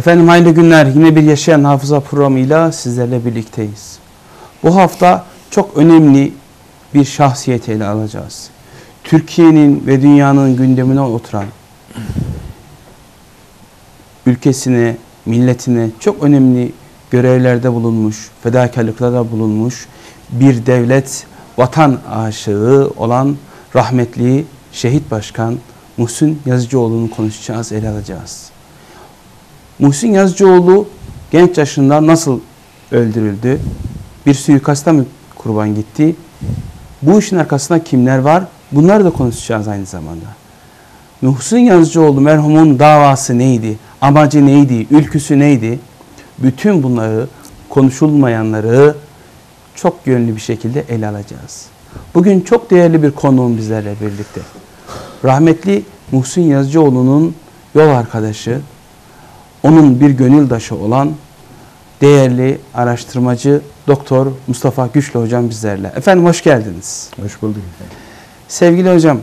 Efendim hayırlı günler. Yine bir Yaşayan Hafıza programıyla sizlerle birlikteyiz. Bu hafta çok önemli bir şahsiyeti ele alacağız. Türkiye'nin ve dünyanın gündemine oturan, ülkesine, milletine çok önemli görevlerde bulunmuş, fedakarlıklarda bulunmuş bir devlet, vatan aşığı olan rahmetli Şehit Başkan Muhsin Yazıcıoğlu'nu konuşacağız, ele alacağız. Muhsin Yazıcıoğlu genç yaşında nasıl öldürüldü? Bir suikasta mı kurban gitti? Bu işin arkasında kimler var? Bunları da konuşacağız aynı zamanda. Muhsin Yazıcıoğlu merhumun davası neydi? Amacı neydi? Ülküsü neydi? Bütün bunları, konuşulmayanları çok yönlü bir şekilde ele alacağız. Bugün çok değerli bir konuğum bizlerle birlikte. Rahmetli Muhsin Yazıcıoğlu'nun yol arkadaşı, onun bir gönüldaşı olan değerli araştırmacı Doktor Mustafa Güçlü hocam bizlerle. Efendim hoş geldiniz. Hoş bulduk efendim. Sevgili hocam,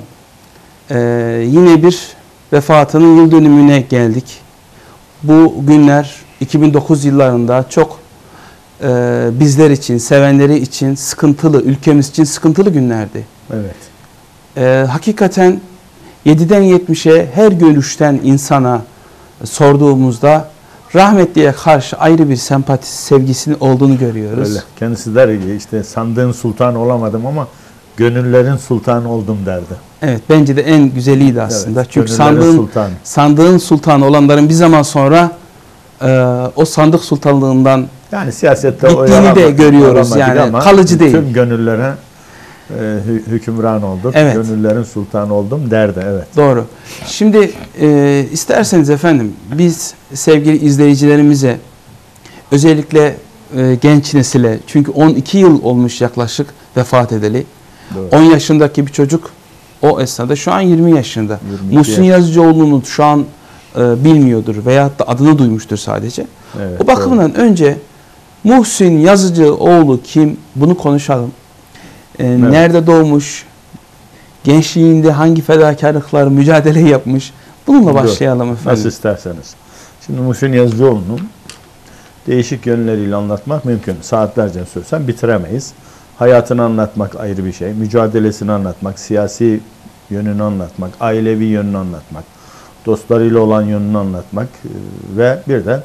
yine bir vefatının yıl dönümüne geldik. Bu günler 2009 yıllarında çok bizler için, sevenleri için sıkıntılı, ülkemiz için sıkıntılı günlerdi. Evet. Hakikaten 7'den 70'e her görüşten insana sorduğumuzda rahmetliye karşı ayrı bir sempati, sevgisinin olduğunu görüyoruz. Öyle. Kendisi der ki işte sandığın sultanı olamadım ama gönüllerin sultanı oldum derdi. Evet, bence de en güzeliydi aslında. Evet, çünkü sandığın sultanı olanların bir zaman sonra o sandık sultanlığından yani siyasette gittiğini de görüyoruz. Yani kalıcı değil. Tüm gönüllere hükümran olduk. Evet. Gönüllerin sultanı oldum derdi. Evet. Doğru. Şimdi isterseniz efendim biz sevgili izleyicilerimize özellikle genç nesile, çünkü 12 yıl olmuş yaklaşık vefat edeli. Doğru. 10 yaşındaki bir çocuk o esnada şu an 20 yaşında. 22 Muhsin Yazıcıoğlu'nu şu an bilmiyordur veyahut da adını duymuştur sadece. Evet, o bakımdan önce Muhsin Yazıcıoğlu kim? Bunu konuşalım. Evet. Nerede doğmuş? Gençliğinde hangi fedakarlıklar, mücadele yapmış? Bununla başlayalım efendim. Nasıl isterseniz. Şimdi Muhsin Yazıcıoğlu'nun değişik yönleriyle anlatmak mümkün. Saatlerce söylesem bitiremeyiz. Hayatını anlatmak ayrı bir şey. Mücadelesini anlatmak, siyasi yönünü anlatmak, ailevi yönünü anlatmak, dostlarıyla olan yönünü anlatmak ve bir de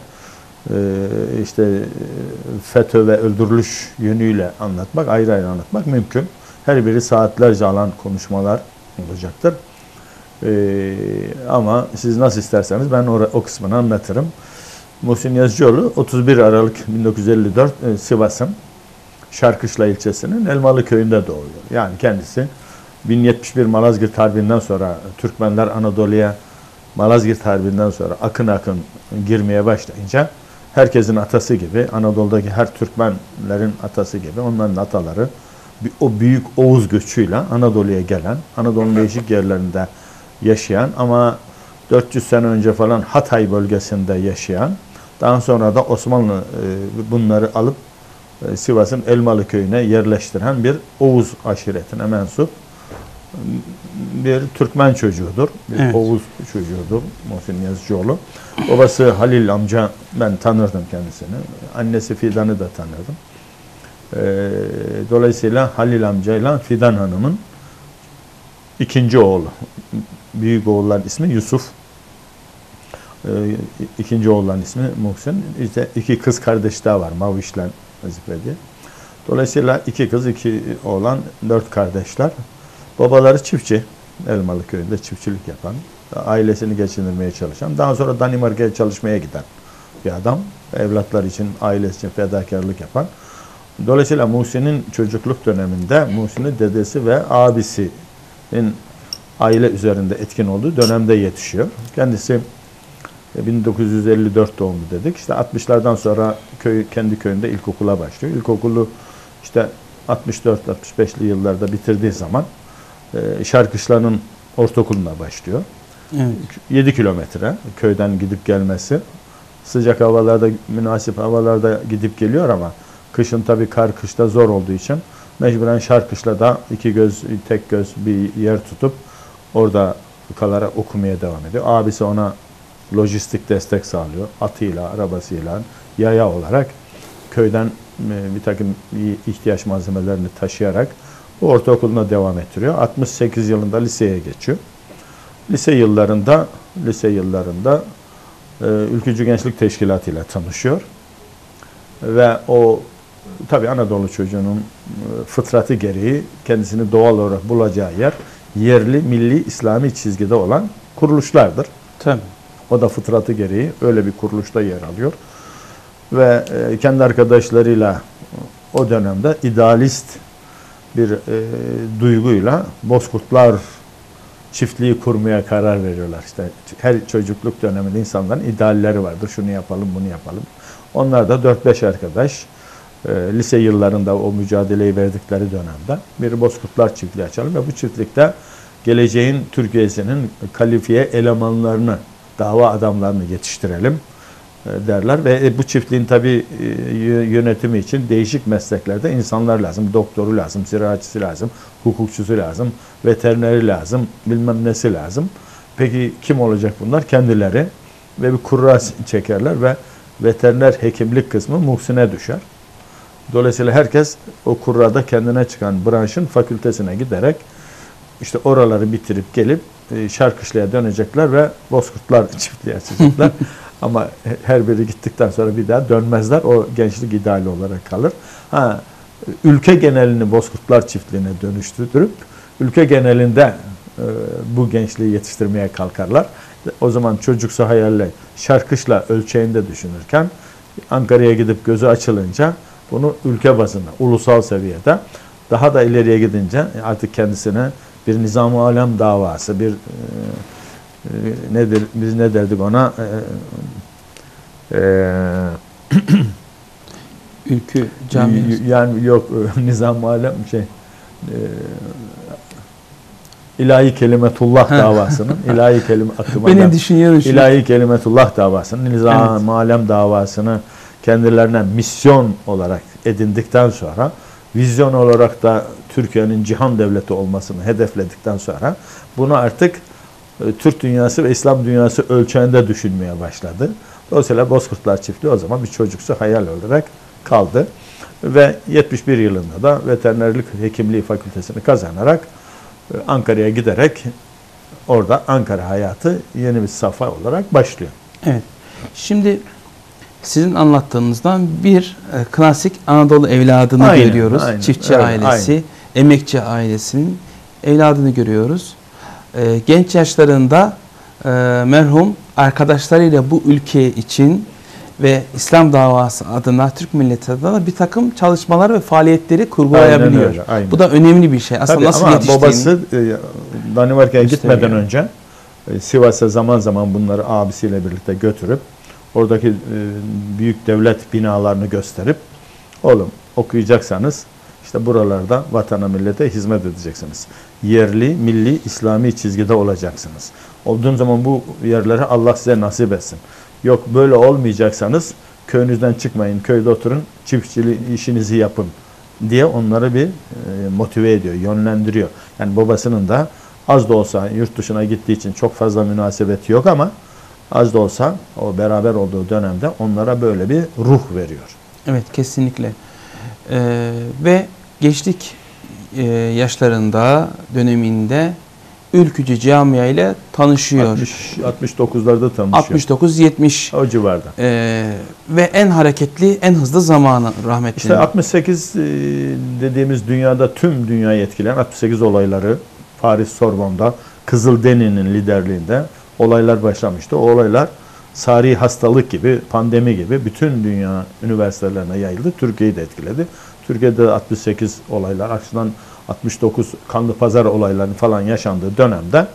işte FETÖ ve öldürülüş yönüyle anlatmak, ayrı ayrı anlatmak mümkün. Her biri saatlerce alan konuşmalar olacaktır. Ama siz nasıl isterseniz ben o kısmını anlatırım. Muhsin Yazıcıoğlu 31 Aralık 1954 Sivas'ın Şarkışla ilçesinin Elmalı köyünde doğuyor. Yani kendisi 1071 Malazgirt Harbi'nden sonra Türkmenler Anadolu'ya Malazgirt Harbi'nden sonra akın akın girmeye başlayınca herkesin atası gibi, Anadolu'daki her Türkmenlerin atası gibi onların ataları o büyük Oğuz göçüyle Anadolu'ya gelen, Anadolu'nun değişik yerlerinde yaşayan ama 400 sene önce falan Hatay bölgesinde yaşayan, daha sonra da Osmanlı bunları alıp Sivas'ın Elmalı köyüne yerleştiren bir Oğuz aşiretine mensup bir Türkmen çocuğudur. Bir evet. Oğuz çocuğudur Muhsin Yazıcıoğlu. Babası Halil amca, ben tanırdım kendisini. Annesi Fidan'ı da tanırdım. Dolayısıyla Halil amcayla Fidan Hanım'ın ikinci oğlu. Büyük oğulların ismi Yusuf. İkinci oğulların ismi Muhsin. İşte iki kız kardeş daha var. Maviş'le Nazife diye. Dolayısıyla iki kız, iki oğlan, 4 kardeşler. Babaları çiftçi. Elmalı köyünde çiftçilik yapan, ailesini geçindirmeye çalışan, daha sonra Danimarka'ya çalışmaya giden bir adam. Evlatlar için, ailesi için fedakarlık yapan. Dolayısıyla Muhsin'in çocukluk döneminde Muhsin'in dedesi ve abisinin aile üzerinde etkin olduğu dönemde yetişiyor. Kendisi 1954 doğumlu dedik. İşte 60'lardan sonra kendi köyünde ilkokula başlıyor. İlkokulu işte 64-65'li yıllarda bitirdiği zaman Şarkışla'nın ortaokuluna başlıyor. Evet. 7 kilometre köyden gidip gelmesi. Sıcak havalarda, münasip havalarda gidip geliyor ama kışın tabii kar kışta zor olduğu için mecburen Şarkışla'da tek göz bir yer tutup orada kalarak okumaya devam ediyor. Abisi ona lojistik destek sağlıyor. Atıyla, arabasıyla, yaya olarak köyden bir takım ihtiyaç malzemelerini taşıyarak bu ortaokuluna devam ettiriyor. 68 yılında liseye geçiyor. Lise yıllarında Ülkücü Gençlik Teşkilatı ile tanışıyor. Ve o tabii Anadolu çocuğunun fıtratı gereği kendisini doğal olarak bulacağı yer yerli, milli, İslami çizgide olan kuruluşlardır. Tabii. O da fıtratı gereği öyle bir kuruluşta yer alıyor. Ve kendi arkadaşlarıyla o dönemde idealist bir duyguyla Bozkurtlar çiftliği kurmaya karar veriyorlar. İşte her çocukluk döneminde insanların idealleri vardır. Şunu yapalım, bunu yapalım. Onlar da 4-5 arkadaş lise yıllarında o mücadeleyi verdikleri dönemde bir Bozkurtlar çiftliği açalım ve bu çiftlikte geleceğin Türkiye'sinin kalifiye elemanlarını, dava adamlarını yetiştirelim derler ve bu çiftliğin tabii yönetimi için değişik mesleklerde insanlar lazım. Doktoru lazım, ziraatçısı lazım, hukukçusu lazım, veterineri lazım, bilmem nesi lazım. Peki kim olacak bunlar? Kendileri ve bir kurra çekerler ve veteriner hekimlik kısmı Muhsin'e düşer. Dolayısıyla herkes o kurrada kendine çıkan branşın fakültesine giderek işte oraları bitirip gelip Şarkışla'ya dönecekler ve Bozkurtlar çiftliği açacaklar. Ama her biri gittikten sonra bir daha dönmezler. O gençlik ideali olarak kalır. Ülke genelini Bozkurtlar çiftliğine dönüştürüp ülke genelinde bu gençliği yetiştirmeye kalkarlar. O zaman çocuksu hayalle Şarkışla ölçeğinde düşünürken Ankara'ya gidip gözü açılınca bunu ülke bazında, ulusal seviyede daha da ileriye gidince artık kendisine bir nizam-ı alem davası, bir nedir, biz ne derdik ona? Ülkü camiası. Yani yok, nizam-ı alem ilahi kelimetullah davasının, ilahi ilahi kelimetullah davasının, nizam-ı alem davasını kendilerine misyon olarak edindikten sonra, vizyon olarak da Türkiye'nin cihan devleti olmasını hedefledikten sonra bunu artık Türk dünyası ve İslam dünyası ölçeğinde düşünmeye başladı. Dolayısıyla Bozkurtlar çiftliği o zaman bir çocuksu hayal olarak kaldı. Ve 71 yılında da veterinerlik hekimliği fakültesini kazanarak Ankara'ya giderek orada Ankara hayatı yeni bir safha olarak başlıyor. Evet. Şimdi sizin anlattığınızdan bir klasik Anadolu evladını görüyoruz. Aynen, çiftçi ailesi, emekçi ailesinin evladını görüyoruz. Genç yaşlarında merhum arkadaşlarıyla bu ülke için ve İslam davası adına, Türk milleti adına bir takım çalışmalar ve faaliyetleri kurgulayabiliyor. Aynen öyle, aynen. Bu da önemli bir şey. Aslında nasıl yetiştiğini. Babası Danimarka'ya gitmeden önce Sivas'a zaman zaman bunları abisiyle birlikte götürüp oradaki büyük devlet binalarını gösterip oğlum okuyacaksanız işte buralarda vatana millete hizmet edeceksiniz. Yerli, milli, İslami çizgide olacaksınız. Olduğun zaman bu yerleri Allah size nasip etsin. Yok böyle olmayacaksanız köyünüzden çıkmayın, köyde oturun, çiftçilik işinizi yapın diye onları bir motive ediyor, yönlendiriyor. Yani babasının da az da olsa yurt dışına gittiği için çok fazla münasebeti yok ama az da olsa o beraber olduğu dönemde onlara böyle bir ruh veriyor. Evet, kesinlikle. Ve gençlik yaşlarında, döneminde Ülkücü Camia ile tanışıyor. 69'larda tanışıyor. 69-70. O civarda. Ve en hareketli, en hızlı zamanı rahmetli. İşte 68 dediğimiz dünyada tüm dünyayı etkileyen 68 olayları Paris Sorbonne'da Kızılderili'nin liderliğinde olaylar başlamıştı. O olaylar sari hastalık gibi, pandemi gibi bütün dünya üniversitelerine yayıldı. Türkiye'yi de etkiledi. Türkiye'de 68 olaylar, aksından 69 Kanlıpazar olaylarının falan yaşandığı dönemde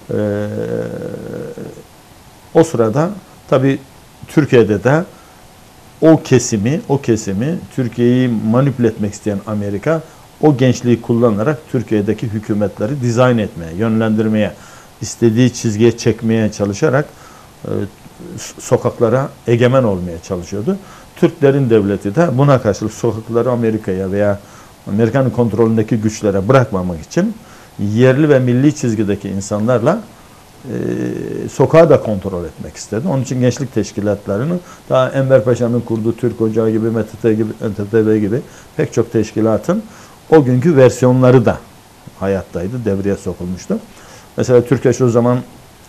o sırada tabii Türkiye'de de o kesimi Türkiye'yi manipüle etmek isteyen Amerika o gençliği kullanarak Türkiye'deki hükümetleri dizayn etmeye, yönlendirmeye, istediği çizgiye çekmeye çalışarak sokaklara egemen olmaya çalışıyordu. Türklerin devleti de buna karşılık sokakları Amerika'ya veya Amerika'nın kontrolündeki güçlere bırakmamak için yerli ve milli çizgideki insanlarla sokağı da kontrol etmek istedi. Onun için gençlik teşkilatlarını daha Enver Paşa'nın kurduğu Türk Ocağı gibi, MTTB gibi pek çok teşkilatın o günkü versiyonları da hayattaydı, devreye sokulmuştu. Mesela Türkeş o zaman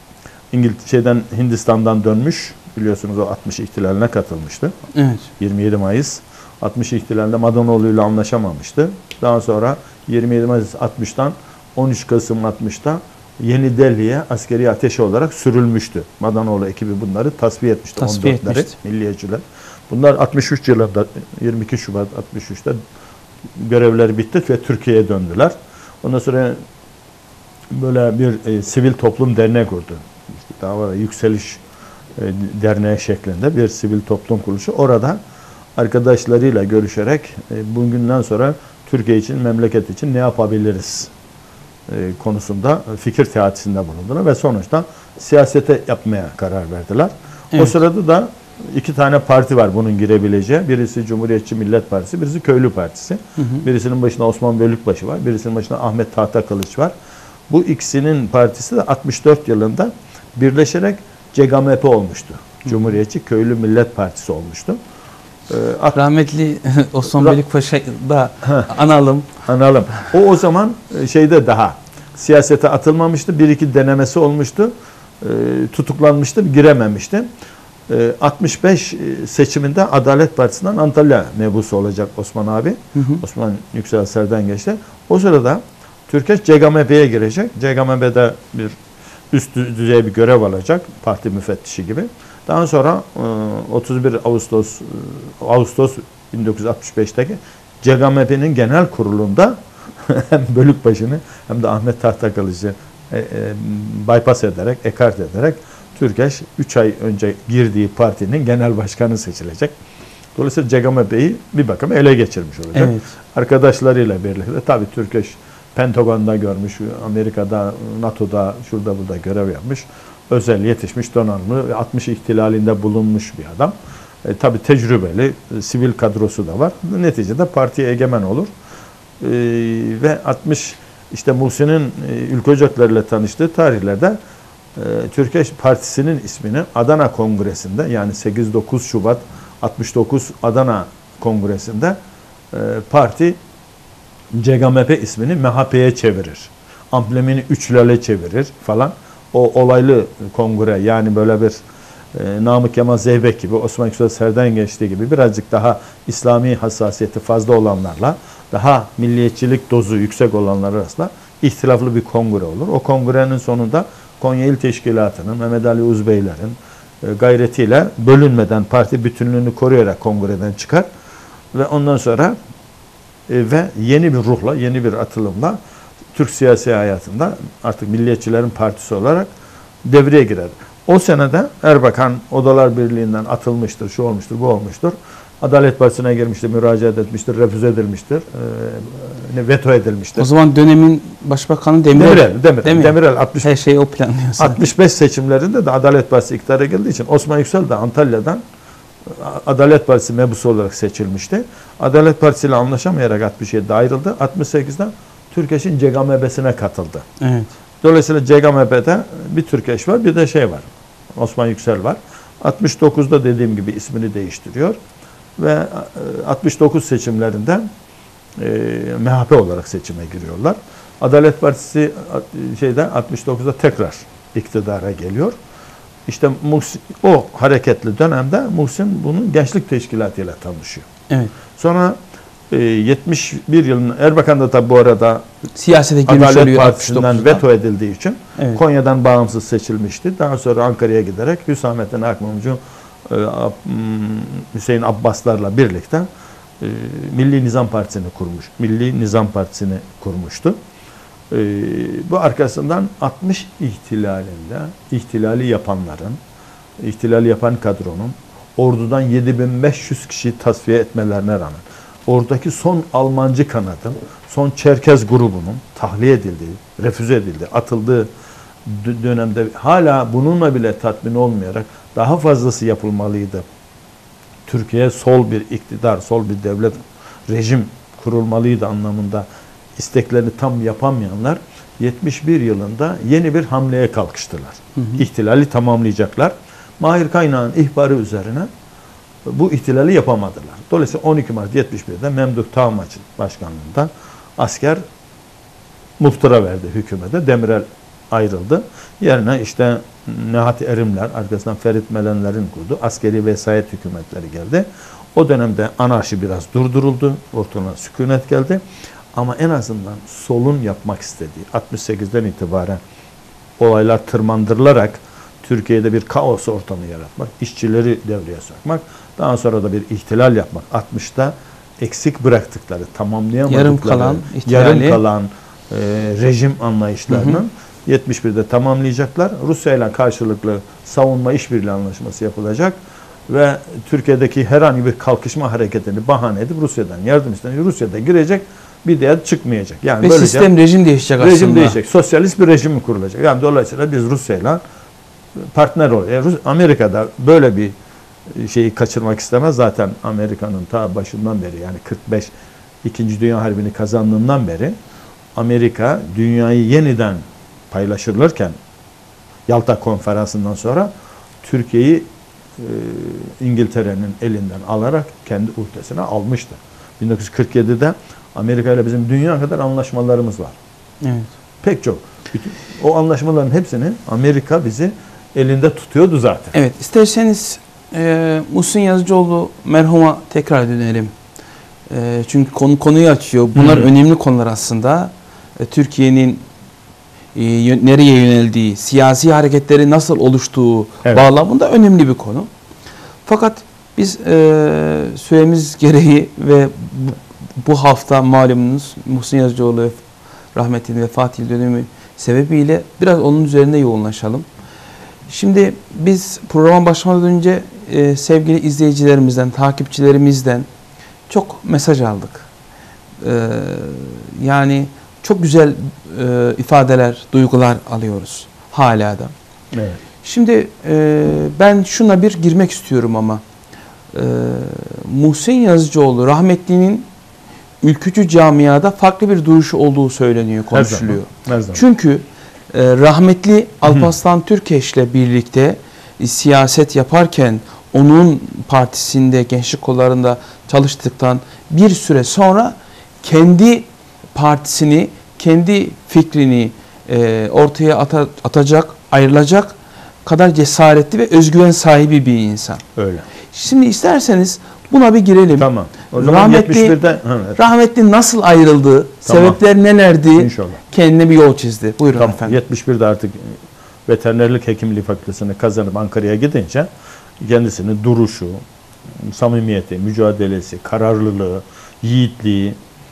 Hindistan'dan dönmüş. Biliyorsunuz o 60 ihtilaline katılmıştı. Evet. 27 Mayıs 60 ihtilalinde Madanoğlu ile anlaşamamıştı. Daha sonra 27 Mayıs 60'tan 13 Kasım 60'ta Yeni Delhi'ye askeri ateşi olarak sürülmüştü. Madanoğlu ekibi bunları tasfiye etmişti. Tasfiye 14'leri, etmişti. milliyetçiler. Bunlar 63 yılında 22 Şubat 63'te görevleri bitti ve Türkiye'ye döndüler. Ondan sonra böyle bir sivil toplum derneği kurdu. Daha var Yükseliş derneği şeklinde bir sivil toplum kuruluşu. Orada arkadaşlarıyla görüşerek bugünden sonra Türkiye için, memleket için ne yapabiliriz konusunda fikir teatisinde bulundular ve sonuçta siyasete yapmaya karar verdiler. Evet. O sırada da iki tane parti var bunun girebileceği. Birisi Cumhuriyetçi Millet Partisi, birisi Köylü Partisi. Hı hı. Birisinin başında Osman Bölükbaşı var, birisinin başında Ahmet Tahtakılıç var. Bu ikisinin partisi de 64 yılında birleşerek CGMP olmuştu. Cumhuriyetçi Köylü Millet Partisi olmuştu. Rahmetli Osman Bölükbaşı'yı da analım. Analım. O zaman daha siyasete atılmamıştı. Bir iki denemesi olmuştu. Tutuklanmıştı, girememişti. 65 seçiminde Adalet Partisi'nden Antalya mebusu olacak Osman abi. Hı hı. Osman Yüksel Serden geçti. O sırada Türkeş CGMP'ye girecek. CGMP'de bir üst düzey bir görev alacak. Parti müfettişi gibi. Daha sonra 31 Ağustos 1965'teki CGMP'nin genel kurulunda hem Bölükbaşı'nı hem de Ahmet Tahtakılıç'ı bypass ederek, ekart ederek Türkeş 3 ay önce girdiği partinin genel başkanı seçilecek. Dolayısıyla CGMP'yi bir bakıma ele geçirmiş olacak. Evet. Arkadaşlarıyla birlikte tabii Türkeş Pentagon'da görmüş, Amerika'da, NATO'da, şurada burada görev yapmış. Özel yetişmiş, donanımlı ve 60 ihtilalinde bulunmuş bir adam. Tabii tecrübeli, sivil kadrosu da var. Neticede partiye egemen olur. Ve 60 Muhsin'in Ülke Ocakları'yla tanıştığı tarihlerde Türkeş Partisi'nin ismini Adana Kongresi'nde yani 8-9 Şubat 69 Adana Kongresi'nde parti CGMP ismini MHP'ye çevirir. Amblemini üçlale çevirir falan. O olaylı kongre yani böyle bir Namık Kemal Zeybek gibi, Osman Yüksel Serden geçtiği gibi birazcık daha İslami hassasiyeti fazla olanlarla, daha milliyetçilik dozu yüksek olanlar arasında ihtilaflı bir kongre olur. O kongrenin sonunda Konya İl Teşkilatı'nın, Mehmet Ali Uzbeyler'in gayretiyle bölünmeden parti bütünlüğünü koruyarak kongreden çıkar ve ondan sonra ve yeni bir ruhla, yeni bir atılımla Türk siyasi hayatında artık milliyetçilerin partisi olarak devreye girer. O senede Erbakan Odalar Birliği'nden atılmıştır, şu olmuştur, bu olmuştur. Adalet Partisi'ne girmiştir, müracaat etmiştir, refüze edilmiştir, veto edilmiştir. O zaman dönemin Başbakanı Demirel. Demirel 60, her şeyi o planlıyor. 65 seçimlerinde de Adalet Partisi iktidara geldiği için Osman Yüksel de Antalya'dan Adalet Partisi mebusu olarak seçilmişti. Adalet Partisi ile anlaşamayarak 67'de ayrıldı. 68'de Türkeş'in CGMP'sine katıldı. Evet. Dolayısıyla CGMP'de bir Türkeş var, bir de var. Osman Yüksel var. 69'da dediğim gibi ismini değiştiriyor ve 69 seçimlerinde MHP olarak seçime giriyorlar. Adalet Partisi 69'da tekrar iktidara geliyor. İşte Muhsin, o hareketli dönemde Muhsin bunun gençlik teşkilatıyla tanışıyor. Evet. Sonra 71 yılında Erbakan da tabi bu arada siyasete girmiş Adalet oluyor. Partisi'nden veto edildiği için evet. Konya'dan bağımsız seçilmişti. Daha sonra Ankara'ya giderek Hüsamettin Akmamcı, Hüseyin Abbaslarla birlikte Milli Nizam Partisi'ni kurmuş. Milli Nizam Partisi'ni kurmuştu. Bu arkasından 60 ihtilali yapanların, ihtilali yapan kadronun ordudan 7500 kişi tasfiye etmelerine rağmen oradaki son Almancı kanadın, son Çerkez grubunun tahliye edildiği, refüze edildiği, atıldığı dönemde hala bununla bile tatmin olmayarak daha fazlası yapılmalıydı. Türkiye sol bir iktidar, sol bir devlet, rejim kurulmalıydı anlamında isteklerini tam yapamayanlar 71 yılında yeni bir hamleye kalkıştılar. İhtilali tamamlayacaklar. Mahir Kaynağ'ın ihbarı üzerine bu ihtilali yapamadılar. Dolayısıyla 12 Mart 71'de Memduh Tağmaç'ın başkanlığında asker muhtıra verdi hükümete. Demirel ayrıldı. Yerine işte Nehat Erimler, arkasından Ferit Melenler'in kurdu. Askeri vesayet hükümetleri geldi. O dönemde anarşi biraz durduruldu. Ortalığa sükunet geldi. Ama en azından solun yapmak istediği 68'den itibaren olaylar tırmandırılarak Türkiye'de bir kaos ortamı yaratmak, işçileri devreye sokmak, daha sonra da bir ihtilal yapmak. 60'ta eksik bıraktıkları, tamamlayamadıkları, yarım kalan rejim anlayışlarını 71'de tamamlayacaklar. Rusya ile karşılıklı savunma işbirliği anlaşması yapılacak ve Türkiye'deki herhangi bir kalkışma hareketini bahane edip Rusya'dan yardım istenecek. Rusya'da girecek, bir diğer çıkmayacak. Yani ve böylece sistem, rejim değişecek aslında. Rejim değişecek. Sosyalist bir rejim kurulacak. Yani dolayısıyla biz Rusya'yla partner oluyoruz. Amerika'da böyle bir şeyi kaçırmak istemez. Zaten Amerika'nın ta başından beri, yani 45 İkinci Dünya Harbi'ni kazandığından beri Amerika dünyayı yeniden paylaşırlarken Yalta Konferansı'ndan sonra Türkiye'yi İngiltere'nin elinden alarak kendi uhdesine almıştı. 1947'de Amerika ile bizim dünya kadar anlaşmalarımız var. Evet. Pek çok. Bütün, o anlaşmaların hepsini Amerika bizi elinde tutuyordu zaten. Evet, isterseniz Muhsin Yazıcıoğlu merhuma tekrar dönelim. Çünkü konuyu açıyor. Bunlar önemli konular aslında. Türkiye'nin nereye yöneldiği, siyasi hareketleri nasıl oluştuğu bağlamında önemli bir konu. Fakat biz süremiz gereği ve bu hafta malumunuz Muhsin Yazıcıoğlu rahmetinin vefat yıl dönümü sebebiyle biraz onun üzerinde yoğunlaşalım. Şimdi biz programa başlamadan önce sevgili izleyicilerimizden, takipçilerimizden çok mesaj aldık. Yani çok güzel ifadeler, duygular alıyoruz hala da. Evet. Şimdi ben şuna bir girmek istiyorum ama Muhsin Yazıcıoğlu rahmetlinin ülkücü camiada farklı bir duruşu olduğu söyleniyor, konuşuluyor. Her zaman. Çünkü rahmetli Alparslan Türkeş'le birlikte siyaset yaparken onun partisinde, gençlik kollarında çalıştıktan bir süre sonra kendi partisini, kendi fikrini ortaya atacak, ayrılacak kadar cesaretli ve özgüven sahibi bir insan. Öyle. Şimdi isterseniz buna bir girelim. Tamam. O zaman 71'de rahmetli nasıl ayrıldı? Tamam. Sebepler nelerdi? İnşallah. Kendine bir yol çizdi. Buyurun tamam. efendim. 71'de artık veterinerlik hekimliği fakültesini kazanıp Ankara'ya gidince kendisinin duruşu, samimiyeti, mücadelesi, kararlılığı, yiğitliği,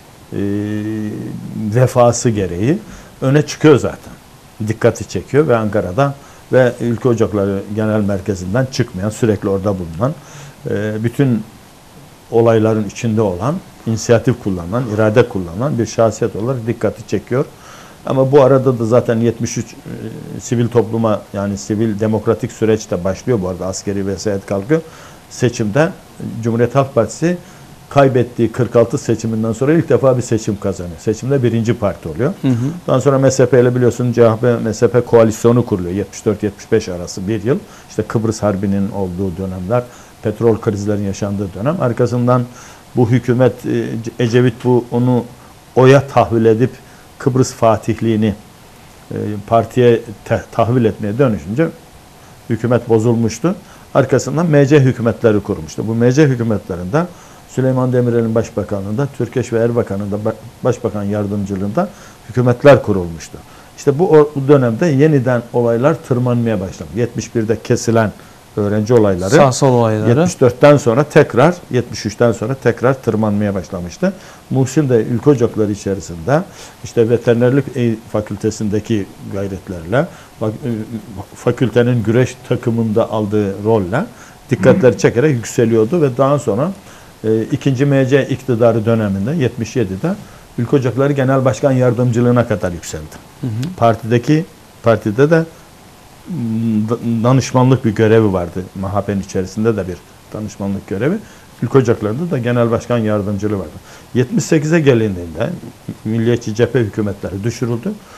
vefası gereği öne çıkıyor zaten. Dikkati çekiyor ve Ankara'da ve Ülke Ocakları Genel Merkezi'nden çıkmayan, sürekli orada bulunan, bütün olayların içinde olan, inisiyatif kullanan, irade kullanan bir şahsiyet olarak dikkati çekiyor. Ama bu arada da zaten 73 sivil topluma, yani sivil demokratik süreçte başlıyor bu arada, askeri vesayet kalkıyor. Seçimde Cumhuriyet Halk Partisi kaybettiği 46 seçiminden sonra ilk defa bir seçim kazanıyor. Seçimde birinci parti oluyor. Daha sonra MSP ile biliyorsun CHP-MSP koalisyonu kuruluyor. 74-75 arası bir yıl. İşte Kıbrıs Harbi'nin olduğu dönemler, petrol krizlerin yaşandığı dönem. Arkasından bu hükümet, Ecevit onu oya tahvil edip Kıbrıs Fatihliğini partiye tahvil etmeye dönüşünce hükümet bozulmuştu. Arkasından MC hükümetleri kurmuştu. Bu MC hükümetlerinde Süleyman Demirel'in başbakanlığında, Türkeş ve Erbakan'ın da başbakan yardımcılığında hükümetler kurulmuştu. İşte bu dönemde yeniden olaylar tırmanmaya başladı. 71'de kesilen öğrenci olayları, sağ-sol olayları 74'ten sonra tekrar, 73'ten sonra tekrar tırmanmaya başlamıştı. Muhsin de Ülke Ocakları içerisinde işte veterinerlik fakültesindeki gayretlerle, fakültenin güreş takımında aldığı rolle dikkatleri çekerek yükseliyordu ve daha sonra ikinci MC iktidarı döneminde 77'de Ülke Ocakları Genel Başkan Yardımcılığına kadar yükseldi. Partide de danışmanlık bir görevi vardı. MHP'nin içerisinde de bir danışmanlık görevi. Ülke Ocakları'nda da Genel Başkan Yardımcılığı vardı. 78'e gelindiğinde Milliyetçi Cephe hükümetleri düşürüldü.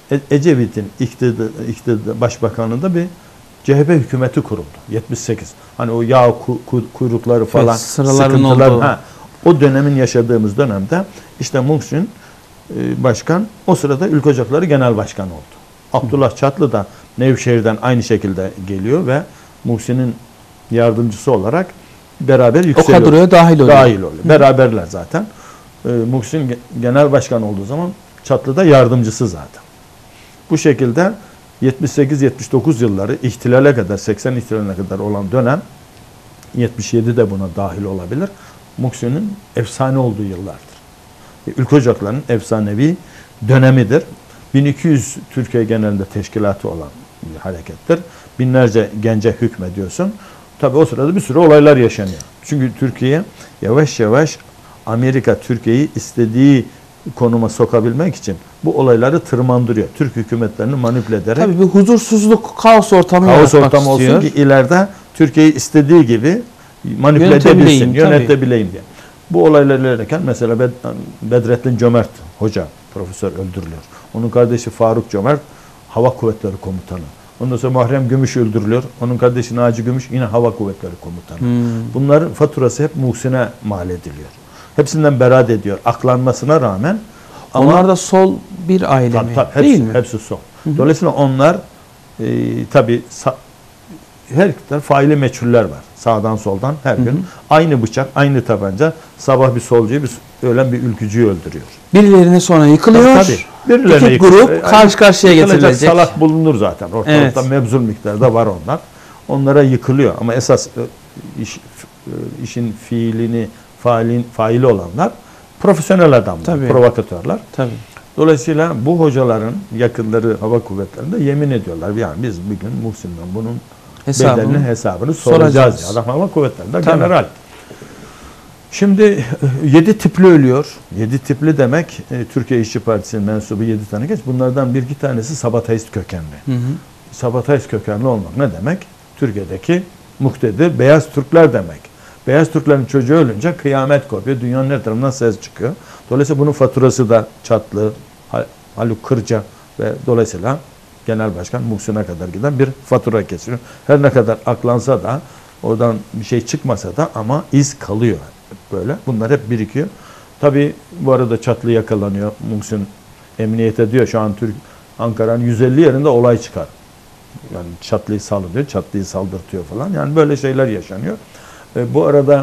Ecevit'in başbakanlığında bir CHP hükümeti kuruldu. 78. Hani o yağ kuyrukları falan, evet, sıraların sıkıntılar. olduğu. O dönemin yaşadığımız dönemde işte Muhsin başkan o sırada Ülke Ocakları Genel Başkanı oldu. Abdullah Çatlı da Nevşehir'den aynı şekilde geliyor ve Muhsin'in yardımcısı olarak beraber yükseliyor. O kadroya dahil oluyor. Beraberler zaten. Muhsin genel başkan olduğu zaman Çatlı da yardımcısı zaten. Bu şekilde 78-79 yılları ihtilale kadar, 80 ihtilaline kadar olan dönem, 77 de buna dahil olabilir. Muhsin'in efsane olduğu yıllardır. Ülke Ocakları'nın efsanevi dönemidir. 1200 Türkiye genelinde teşkilatı olan bir harekettir. Binlerce gence hükmediyorsun. Tabi o sırada bir sürü olaylar yaşanıyor. Çünkü Türkiye yavaş yavaş Amerika Türkiye'yi istediği konuma sokabilmek için bu olayları tırmandırıyor. Türk hükümetlerini manipüle ederek. Tabii bir huzursuzluk, kaos ortamı yaratmak istiyor. Olsun ki ileride Türkiye'yi istediği gibi manipüle edebilsin, yönetebileyim diye. Bu olaylar ilerlerken mesela Bedrettin Cömert Hoca, profesör öldürülüyor. Onun kardeşi Faruk Cömert Hava Kuvvetleri Komutanı. Ondan sonra Muharrem Gümüş öldürülüyor. Onun kardeşi Naci Gümüş yine Hava Kuvvetleri Komutanı. Bunların faturası hep Muhsin'e mal ediliyor. Hepsinden beraat ediyor. Aklanmasına rağmen. Ama onlar da sol bir aile mi? Hepsi, değil mi? Hepsi sol. Dolayısıyla onlar tabii her taraf faili meçhuller var. Sağdan soldan her gün. Aynı bıçak, aynı tabanca. Sabah bir solcuyu, öğlen bir ülkücüyü öldürüyor. Birilerine sonra yıkılıyor. Birilerine İki grup karşı karşıya getirilecek. Salak bulunur zaten. Ortalıkta mebzul miktarda var onlar. Onlara yıkılıyor. Ama esas işin faili olanlar profesyonel adamlar, provokatörler. Tabii. Dolayısıyla bu hocaların yakınları hava kuvvetlerinde yemin ediyorlar. Yani biz bir gün Muhsin'den bunun hesabını soracağız. Ya. Adam hava kuvvetlerinde general. Şimdi 7 tipli ölüyor. 7 tipli demek Türkiye İşçi Partisi'nin mensubu 7 tane geç. Bunlardan 1-2 tanesi sabatayist kökenli. Sabatayist kökenli olmak ne demek? Türkiye'deki muktedir beyaz Türkler demek. Beyaz Türklerin çocuğu ölünce kıyamet kopuyor. Dünyanın her tarafından ses çıkıyor. Dolayısıyla bunun faturası da Çatlı, Haluk Kırca ve dolayısıyla Genel Başkan Muhsin'e kadar giden bir fatura kesiliyor. Her ne kadar aklansa da oradan bir şey çıkmasa da ama iz kalıyor. Böyle. Bunlar hep birikiyor. Tabii bu arada Çatlı yakalanıyor. Muhsin emniyete diyor şu an Ankara'nın 150 yerinde olay çıkar. Yani Çatlı'yı saldırıyor, Çatlı'yı saldırtıyor falan. Yani böyle şeyler yaşanıyor. Bu arada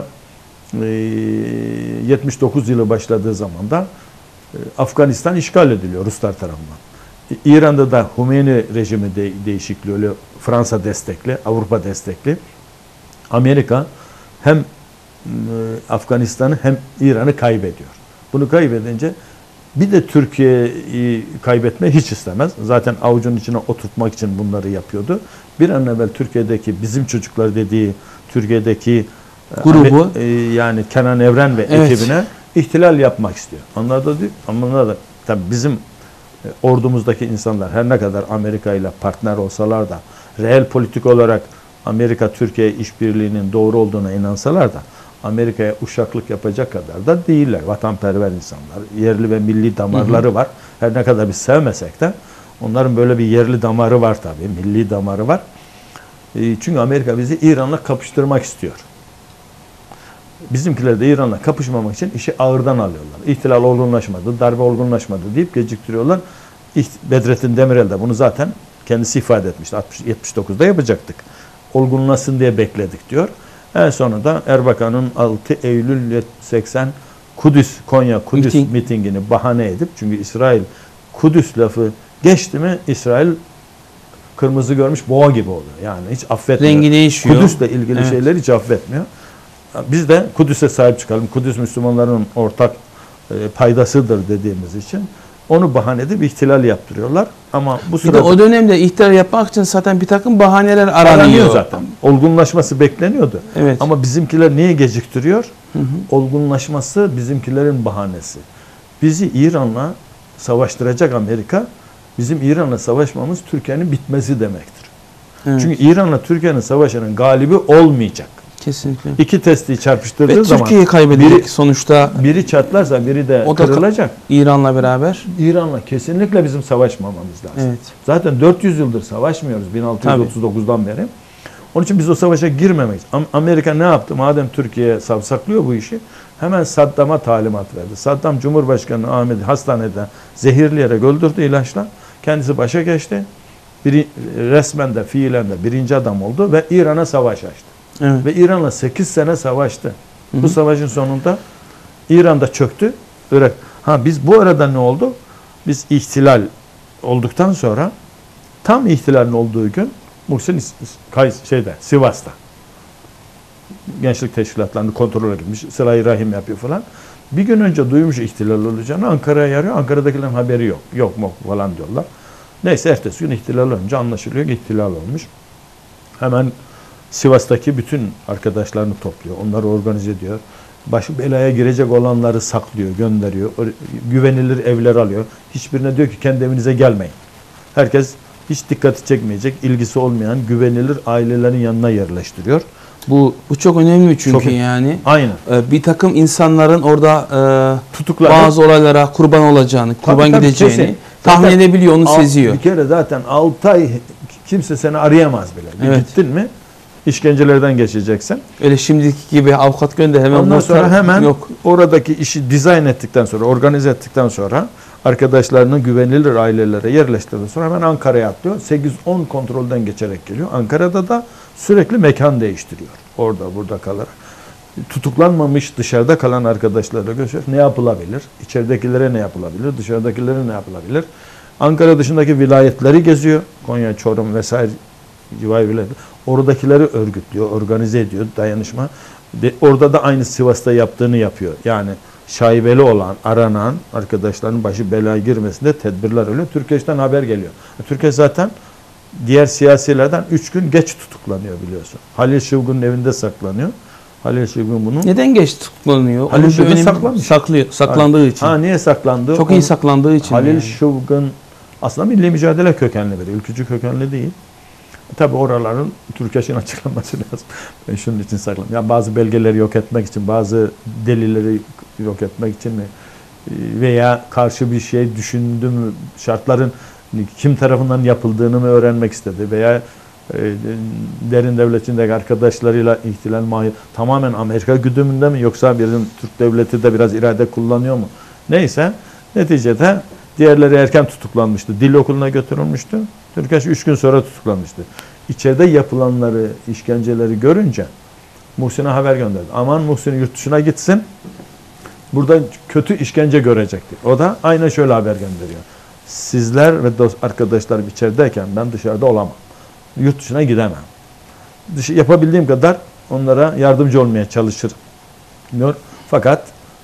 79 yılı başladığı zaman da Afganistan işgal ediliyor Ruslar tarafından. İran'da da Hümeyni rejimi değişikliği oluyor. Fransa destekli, Avrupa destekli. Amerika hem Afganistan'ı hem İran'ı kaybediyor. Bunu kaybedince bir de Türkiye'yi kaybetmeyi hiç istemez. Zaten avucunun içine oturtmak için bunları yapıyordu. Bir an evvel Türkiye'deki bizim çocuklar dediği Türkiye'deki grubu yani Kenan Evren ve ekibine ihtilal yapmak istiyor. Onlar da tabii bizim ordumuzdaki insanlar her ne kadar Amerika ile partner olsalar da reel politik olarak Amerika-Türkiye işbirliğinin doğru olduğuna inansalar da Amerika'ya uşaklık yapacak kadar da değiller. Vatanperver insanlar. Yerli ve milli damarları var. Her ne kadar biz sevmesek de onların böyle bir yerli damarı var tabii. Milli damarı var. Çünkü Amerika bizi İran'la kapıştırmak istiyor. Bizimkiler de İran'la kapışmamak için işi ağırdan alıyorlar. İhtilal olgunlaşmadı, darbe olgunlaşmadı deyip geciktiriyorlar. Bedrettin Demirel de bunu zaten kendisi ifade etmişti. 79'da yapacaktık. Olgunlaşsın diye bekledik diyor. En sonunda Erbakan'ın 6 Eylül 80 Konya Kudüs mitingini bahane edip, çünkü İsrail Kudüs lafı geçti mi İsrail kırmızı görmüş boğa gibi oluyor. Yani hiç affetmiyor. Rengi değişiyor. Kudüs'le ilgili şeyleri hiç affetmiyor. Biz de Kudüs'e sahip çıkalım. Kudüs Müslümanların ortak paydasıdır dediğimiz için onu bahane edip ihtilal yaptırıyorlar. Ama bu sırada o dönemde ihtilal yapmak için zaten bir takım bahaneler aranıyor zaten. Olgunlaşması bekleniyordu. Evet. Ama bizimkiler niye geciktiriyor? Olgunlaşması bizimkilerin bahanesi. Bizi İran'la savaştıracak Amerika, bizim İran'la savaşmamız Türkiye'nin bitmesi demektir. Evet. Çünkü İran'la Türkiye'nin savaşının galibi olmayacak. Kesinlikle. İki testiyi çarpıştırdığı Ve zaman Türkiye'yi kaybedecek sonuçta. biri çatlarsa biri de O da kırılacak. İran'la beraber. İran'la kesinlikle bizim savaşmamamız lazım. Evet. Zaten 400 yıldır savaşmıyoruz 1639'dan beri. Onun için biz o savaşa girmemeyiz. Amerika ne yaptı? Madem Türkiye savsaklıyor bu işi, hemen Saddam'a talimat verdi. Saddam Cumhurbaşkanı Ahmet'i hastanede zehirleyerek öldürdü ilaçla. Kendisi başa geçti. Resmen de fiilen de birinci adam oldu ve İran'a savaş açtı. Evet. Ve İran'la 8 sene savaştı. Bu savaşın sonunda İran da çöktü. Irak. Biz bu arada ne oldu? Biz ihtilal olduktan sonra tam ihtilalin olduğu gün Muhsin Sivas'ta gençlik teşkilatlarını kontrol etmiş, sıla-i rahim yapıyor falan. Bir gün önce duymuş ihtilal olacağını, Ankara'ya yarıyor. Ankara'dakilerin haberi yok. Yok falan diyorlar. Neyse ertesi gün ihtilal olunca anlaşılıyor ki ihtilal olmuş. Hemen Sivas'taki bütün arkadaşlarını topluyor. Onları organize ediyor. Başı belaya girecek olanları saklıyor, gönderiyor. Güvenilir evler alıyor. Hiçbirine diyor ki kendi evinize gelmeyin. Herkes hiç dikkati çekmeyecek, ilgisi olmayan güvenilir ailelerin yanına yerleştiriyor. Bu çok önemli çünkü çok, yani. Aynen. Bir takım insanların orada tutuklanıp bazı olaylara kurban olacağını, kurban gideceğini kesin. tahmin edebiliyor, onu seziyor. Bir kere zaten 6 ay kimse seni arayamaz bile. Evet. Gittin mi işkencelerden geçeceksin. Öyle şimdiki gibi avukat gönder hemen. Ondan sonra hemen yok. Oradaki işi dizayn ettikten sonra, organize ettikten sonra arkadaşlarını güvenilir ailelere yerleştirdikten sonra hemen Ankara'ya atlıyor. 8-10 kontrolden geçerek geliyor. Ankara'da da sürekli mekan değiştiriyor. Orada burada kalarak. Tutuklanmamış dışarıda kalan arkadaşlarla görüşüyor. Ne yapılabilir? İçeridekilere ne yapılabilir? Dışarıdakilere ne yapılabilir? Ankara dışındaki vilayetleri geziyor. Konya, Çorum vesaire civarı vilayet. Oradakileri örgütlüyor, organize ediyor dayanışma. Orada da aynı Sivas'ta yaptığını yapıyor. Yani şaibeli olan, aranan arkadaşların başı belaya girmesinde tedbirler oluyor. Türkeş'ten haber geliyor. Türkeş zaten diğer siyasilerden 3 gün geç tutuklanıyor biliyorsun. Halil Şıvgın'ın evinde saklanıyor. Halil Şıvgın bunun... Neden geç tutuklanıyor? Halil Şıvgın saklamış. Saklandığı için. Niye saklandı? Çok iyi saklandığı için. Halil yani. Şıvgın aslında milli mücadele kökenli biri. Ülkücü kökenli değil. Tabi oraların Türkeş'in açıklaması lazım. Ben şunun için saklanıyorum. Yani bazı belgeleri yok etmek için, bazı delilleri yok etmek için mi? Veya karşı bir şey düşündü mü? Şartların kim tarafından yapıldığını mı öğrenmek istedi? Veya derin devletindeki arkadaşlarıyla ihtilal mahir tamamen Amerika güdümünde mi? Yoksa bizim Türk devleti de biraz irade kullanıyor mu? Neyse neticede diğerleri erken tutuklanmıştı. Dil okuluna götürülmüştü. Türkeş 3 gün sonra tutuklanmıştı. İçeride yapılanları, işkenceleri görünce Muhsin'e haber gönderdi. Aman Muhsin yurt dışına gitsin. Burada kötü işkence görecekti. O da aynen şöyle haber gönderiyor. Sizler ve arkadaşlarım içerideyken ben dışarıda olamam. Yurt dışına gidemem. Yapabildiğim kadar onlara yardımcı olmaya çalışırım diyor. Fakat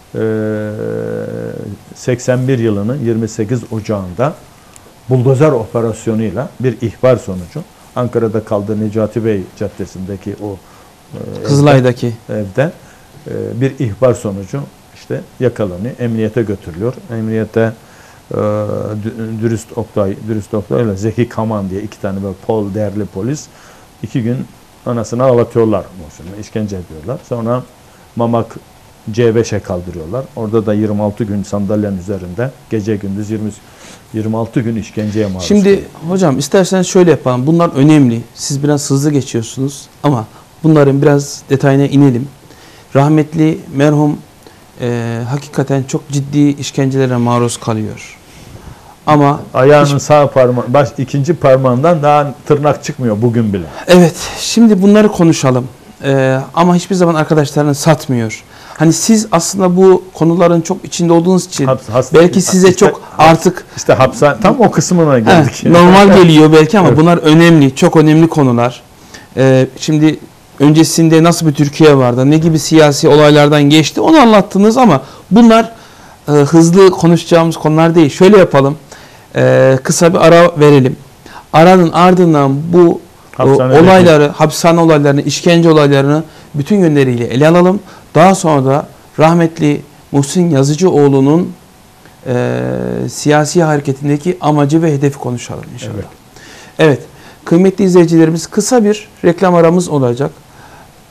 81 yılının 28 Ocağı'nda buldozer operasyonuyla bir ihbar sonucu Ankara'da kaldığı Necati Bey Caddesi'ndeki o Kızılay'daki evde bir ihbar sonucu işte yakalanıyor. Emniyete götürülüyor. Emniyete Dürüst Oktay ile Zeki Kaman diye 2 tane böyle değerli polis 2 gün anasını ağlatıyorlar. İşkence ediyorlar. Sonra Mamak C5'e kaldırıyorlar. Orada da 26 gün sandalyenin üzerinde gece gündüz 26 gün işkenceye maruz Şimdi kalıyor. hocam isterseniz şöyle yapalım. Bunlar önemli. Siz biraz hızlı geçiyorsunuz ama bunların biraz detayına inelim. Rahmetli merhum hakikaten çok ciddi işkencelere maruz kalıyor. Ama ayağının sağ parmağı, ikinci parmağından daha tırnak çıkmıyor bugün bile. Evet, şimdi bunları konuşalım. Ama hiçbir zaman arkadaşlarını satmıyor. Hani siz aslında bu konuların çok içinde olduğunuz için belki size çok artık işte hapishane tam o kısmına geldik. Normal geliyor belki ama evet. Bunlar önemli, çok önemli konular. Şimdi öncesinde nasıl bir Türkiye vardı, ne gibi siyasi olaylardan geçti onu anlattınız ama bunlar hızlı konuşacağımız konular değil. Şöyle yapalım, kısa bir ara verelim. Aranın ardından bu olayları, hapishane olaylarını, işkence olaylarını bütün yönleriyle ele alalım. Daha sonra da rahmetli Muhsin Yazıcıoğlu'nun siyasi hareketindeki amacı ve hedefi konuşalım inşallah. Evet. Evet, kıymetli izleyicilerimiz kısa bir reklam aramız olacak.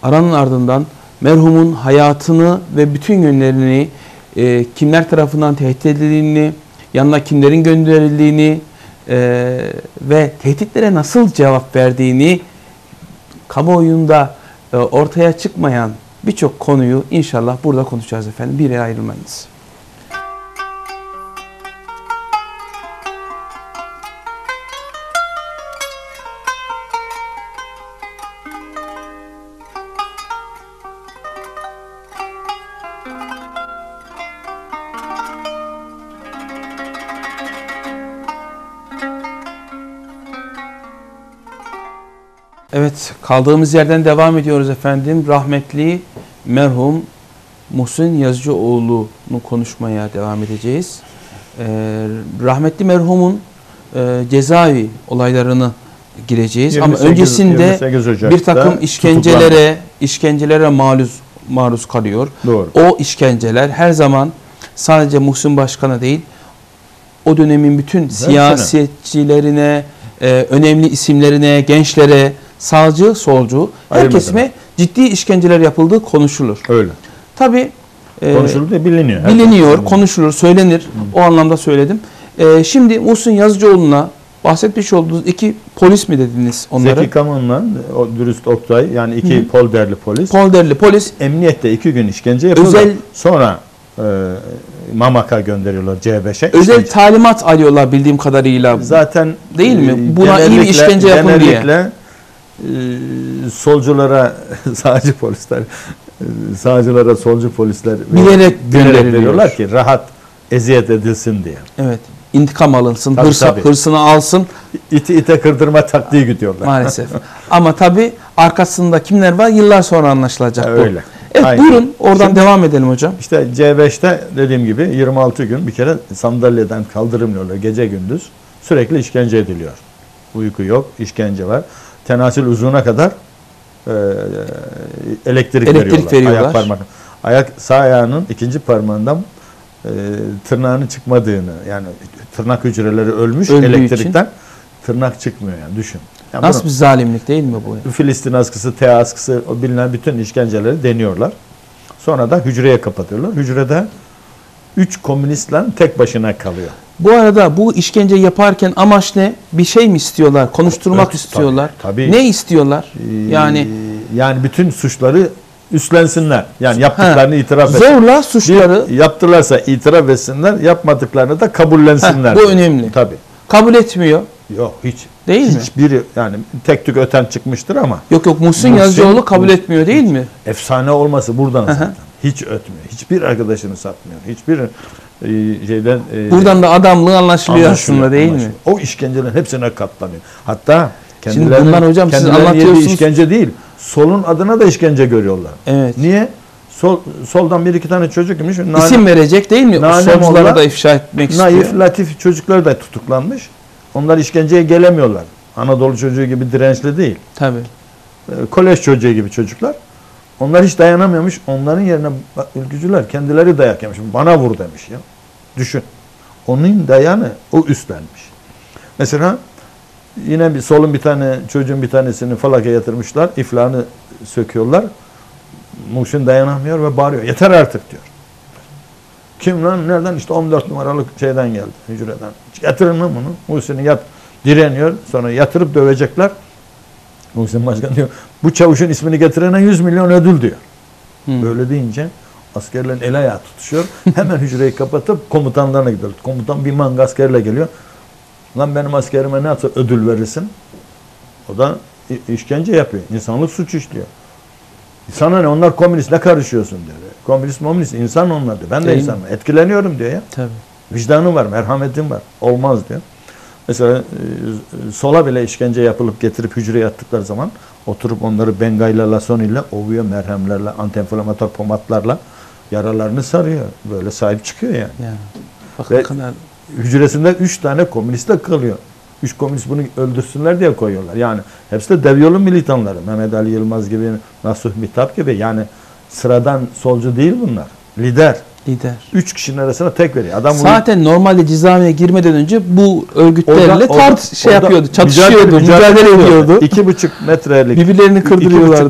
Aranın ardından merhumun hayatını ve bütün yönlerini, kimler tarafından tehdit edildiğini, yanına kimlerin gönderildiğini ve tehditlere nasıl cevap verdiğini, kamuoyunda ortaya çıkmayan birçok konuyu inşallah burada konuşacağız efendim. Bir yere ayrılmayınız. Evet, kaldığımız yerden devam ediyoruz efendim. Rahmetli merhum Muhsin Yazıcıoğlu'nu konuşmaya devam edeceğiz. Rahmetli merhumun cezaevi olaylarını gireceğiz. 28, ama öncesinde bir takım işkencelere maruz kalıyor. Doğru. O işkenceler her zaman sadece Muhsin Başkan'a değil, o dönemin bütün siyasetçilerine, önemli isimlerine, gençlere, sağcı, solcu, her kesime ciddi işkenceler yapıldığı konuşulur. Öyle. Tabii konuşulur da biliniyor. Biliniyor, konuşulur, söylenir. O anlamda söyledim. Şimdi Muhsin Yazıcıoğlu'na bahsetmiş olduğunuz iki polis mi dediniz onlara? Zeki Kamun'la Dürüst Oktay, yani iki polderli polis. Polderli polis. Emniyette 2 gün işkence yapıyorlar. Sonra Mamak'a gönderiyorlar, C5'e. Özel talimat alıyorlar bildiğim kadarıyla. Zaten değil mi? Buna iyi bir işkence yapın diye. Solculara sağcı polisler, sağcılara solcu polisler bilerek gönderiyorlar ki rahat eziyet edilsin diye. Evet. İntikam alınsın, tabii. hırsını alsın. İti ite kırdırma taktiği gidiyorlar. Maalesef. Ama tabii arkasında kimler var yıllar sonra anlaşılacak bu. Öyle. Evet, aynen. Buyurun oradan şimdi, devam edelim hocam. İşte C5'te dediğim gibi 26 gün bir kere sandalyeden kaldırılmıyorlar gece gündüz. Sürekli işkence ediliyor. Uyku yok, işkence var. Tenasil uzvuna kadar elektrik veriyorlar. Sağ ayağının ikinci parmağından tırnağının çıkmadığını, yani tırnak hücreleri ölmüş elektrikten için tırnak çıkmıyor yani, düşün. Yani nasıl bir zalimlik değil mi bu? Filistin askısı, T askısı, o bilinen bütün işkenceleri deniyorlar. Sonra da hücreye kapatıyorlar. Hücrede 3 komünistler tek başına kalıyor. Bu arada bu işkence yaparken amaç ne? Bir şey mi istiyorlar? Konuşturmak istiyorlar. Tabii. Ne istiyorlar? Yani bütün suçları üstlensinler. Yani yaptıklarını itiraf etsinler. Zorla suçları yaptılarsa itiraf etsinler, yapmadıklarını da kabullensinler. Bu önemli. Tabii. Kabul etmiyor. Yok hiç. Değil mi? Hiçbiri, yani tek tük öten çıkmıştır ama. Yok Muhsin Yazıcıoğlu kabul etmiyor değil mi? Efsane olması buradan zaten. Hiç ötmüyor. Hiçbir arkadaşını satmıyor. Hiçbir şeyden buradan da adamlığı anlaşılıyor aslında değil mi? O işkencelerin hepsine katlanıyor. Hatta şimdi bunlar hocam siz anlatıyorsunuz. İşkence değil. Solun adına da işkence görüyorlar. Evet. Niye? Soldan bir iki tane çocuk imiş. İsim verecek değil mi? Solcuları da ifşa etmek istiyor. Naif, latif çocuklar da tutuklanmış. Onlar işkenceye gelemiyorlar. Anadolu çocuğu gibi dirençli değil. Tabii. Kolej çocuğu gibi çocuklar. Onlar hiç dayanamıyormuş. Onların yerine ülkücüler kendileri dayak yemiş. Bana vur demiş ya. Düşün. Onun dayanı o üstlenmiş. Mesela yine solun bir tane çocuğun bir tanesini falaka yatırmışlar. İflahını söküyorlar. Muhsin dayanamıyor ve bağırıyor. Yeter artık diyor. Kim lan? Nereden? İşte 14 numaralı şeyden geldi. Hücreden. Yatırın lan bunu. Muhsin'i direniyor. Sonra yatırıp dövecekler. Muhsin Başkan diyor, bu çavuşun ismini getirene 100 milyon ödül diyor. Böyle deyince askerlerin el ayağı tutuşuyor. Hemen hücreyi kapatıp komutanlarına gidiyor. Komutan bir manga askerle geliyor. Lan benim askerime nasıl ödül verirsin? O da işkence yapıyor. İnsanlık suç işliyor. Sana ne? Onlar komünist, ne karışıyorsun diyor. Komünist, insan onlar diyor. Ben de insanım. Etkileniyorum diyor ya. Tabii. Vicdanım var, merhametim var. Olmaz diyor. Mesela sola bile işkence yapılıp getirip hücreye attıkları zaman oturup onları bengayla, lason ile ovuyor, merhemlerle, antiinflamatör pomatlarla yaralarını sarıyor. Böyle sahip çıkıyor yani. Ve hücresinde 3 tane komünist de kalıyor. 3 komünist bunu öldürsünler diye koyuyorlar. Yani hepsi de devyolu militanları. Mehmet Ali Yılmaz gibi, Nasuh Mithat gibi. Yani sıradan solcu değil bunlar. Lider. 3 kişinin arasına tek veriyor. Adam zaten normalde cezaevine girmeden önce bu örgütlerle çatışıyordu, mücadele ediyordu. 2,5 metrelik birbirlerini kırdırıyorlardı.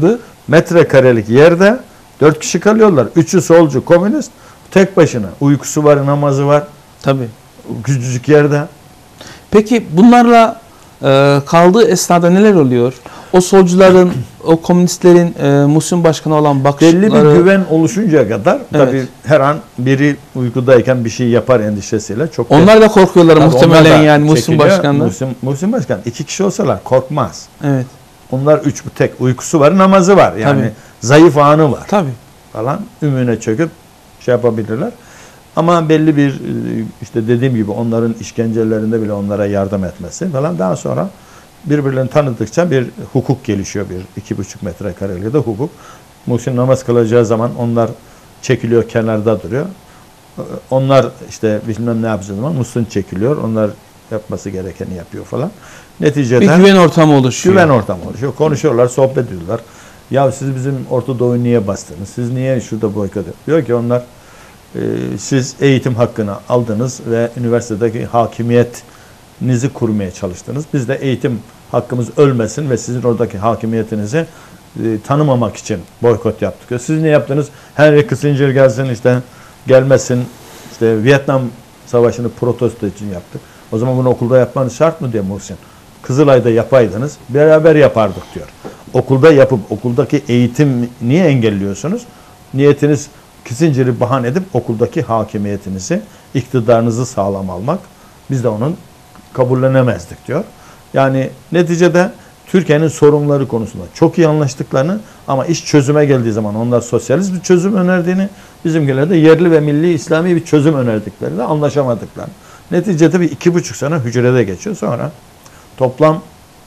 metrekarelik yerde 4 kişi kalıyorlar. 3'ü solcu, komünist, tek başına. Uykusu var, namazı var. Tabii. Küçücük yerde. Peki bunlarla kaldığı esnada neler oluyor? O solcuların, o komünistlerin Muhsin Başkan'a olan bakışları... Belli bir güven oluşuncaya kadar Evet. tabii her an biri uykudayken bir şey yapar endişesiyle çok... Onlar da korkuyorlar Tabii muhtemelen onlar da yani Muhsin çekiliyor. Başkan'la. Muhsin Başkan 2 kişi olsalar korkmaz. Evet. Onlar 3 bu tek. Uykusu var, namazı var. Yani Tabii. zayıf anı var Tabii. falan. Ümüne çöküp şey yapabilirler. Ama belli bir işte dediğim gibi onların işkencelerinde bile onlara yardım etmesi falan. Daha sonra birbirlerini tanıdıkça bir hukuk gelişiyor. 2,5 metrekarelik de hukuk. Muhsin namaz kılacağı zaman onlar çekiliyor, kenarda duruyor. Onlar işte bilmem ne yapacağı zaman Muhsin çekiliyor. Onlar yapması gerekeni yapıyor falan. Neticede Bir güven ortamı oluşuyor. güven ortamı oluşuyor. Konuşuyorlar, sohbet ediyorlar. Ya siz bizim Orta Doğu'yu niye bastınız? Siz niye şurada boykot ediyorsunuz? Diyor ki onlar siz eğitim hakkını aldınız ve üniversitedeki hakimiyetinizi kurmaya çalıştınız. Biz de eğitim hakkımız ölmesin ve sizin oradaki hakimiyetinizi tanımamak için boykot yaptık. Siz ne yaptınız? Henry Kissinger gelsin işte gelmesin işte Vietnam Savaşı'nı protesto için yaptık. O zaman bunu okulda yapmanız şart mı diye Muhsin. Kızılay'da yapaydınız beraber yapardık diyor. Okulda yapıp okuldaki eğitim niye engelliyorsunuz? Niyetiniz Kissinger'i bahane edip okuldaki hakimiyetinizi, iktidarınızı sağlam almak. Biz de onun kabullenemezdik diyor. Yani neticede Türkiye'nin sorunları konusunda çok iyi anlaştıklarını ama iş çözüme geldiği zaman onlar sosyalist bir çözüm önerdiğini, bizimkiler de yerli ve milli İslami bir çözüm önerdiklerini anlaşamadıklarını. Neticede bir 2,5 sene hücrede geçiyor. Sonra toplam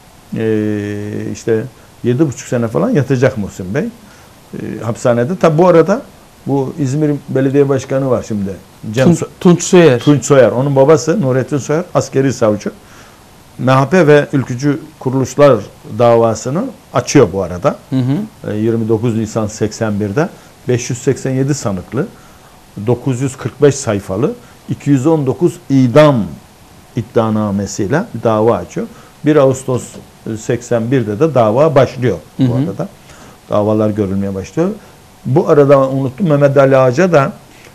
işte 7,5 sene falan yatacak Muhsin Bey hapishanede. Tabi bu arada bu İzmir Belediye Başkanı var şimdi. Tunç Soyer. Tunç Soyer. Onun babası Nurettin Soyer askeri savcı. MHP ve ülkücü kuruluşlar davasını açıyor bu arada. Hı hı. 29 Nisan 81'de 587 sanıklı, 945 sayfalı, 219 idam iddianamesiyle dava açıyor. 1 Ağustos 81'de de dava başlıyor bu arada. Davalar görülmeye başlıyor. Bu arada unuttum, Mehmet Ali Ağaca da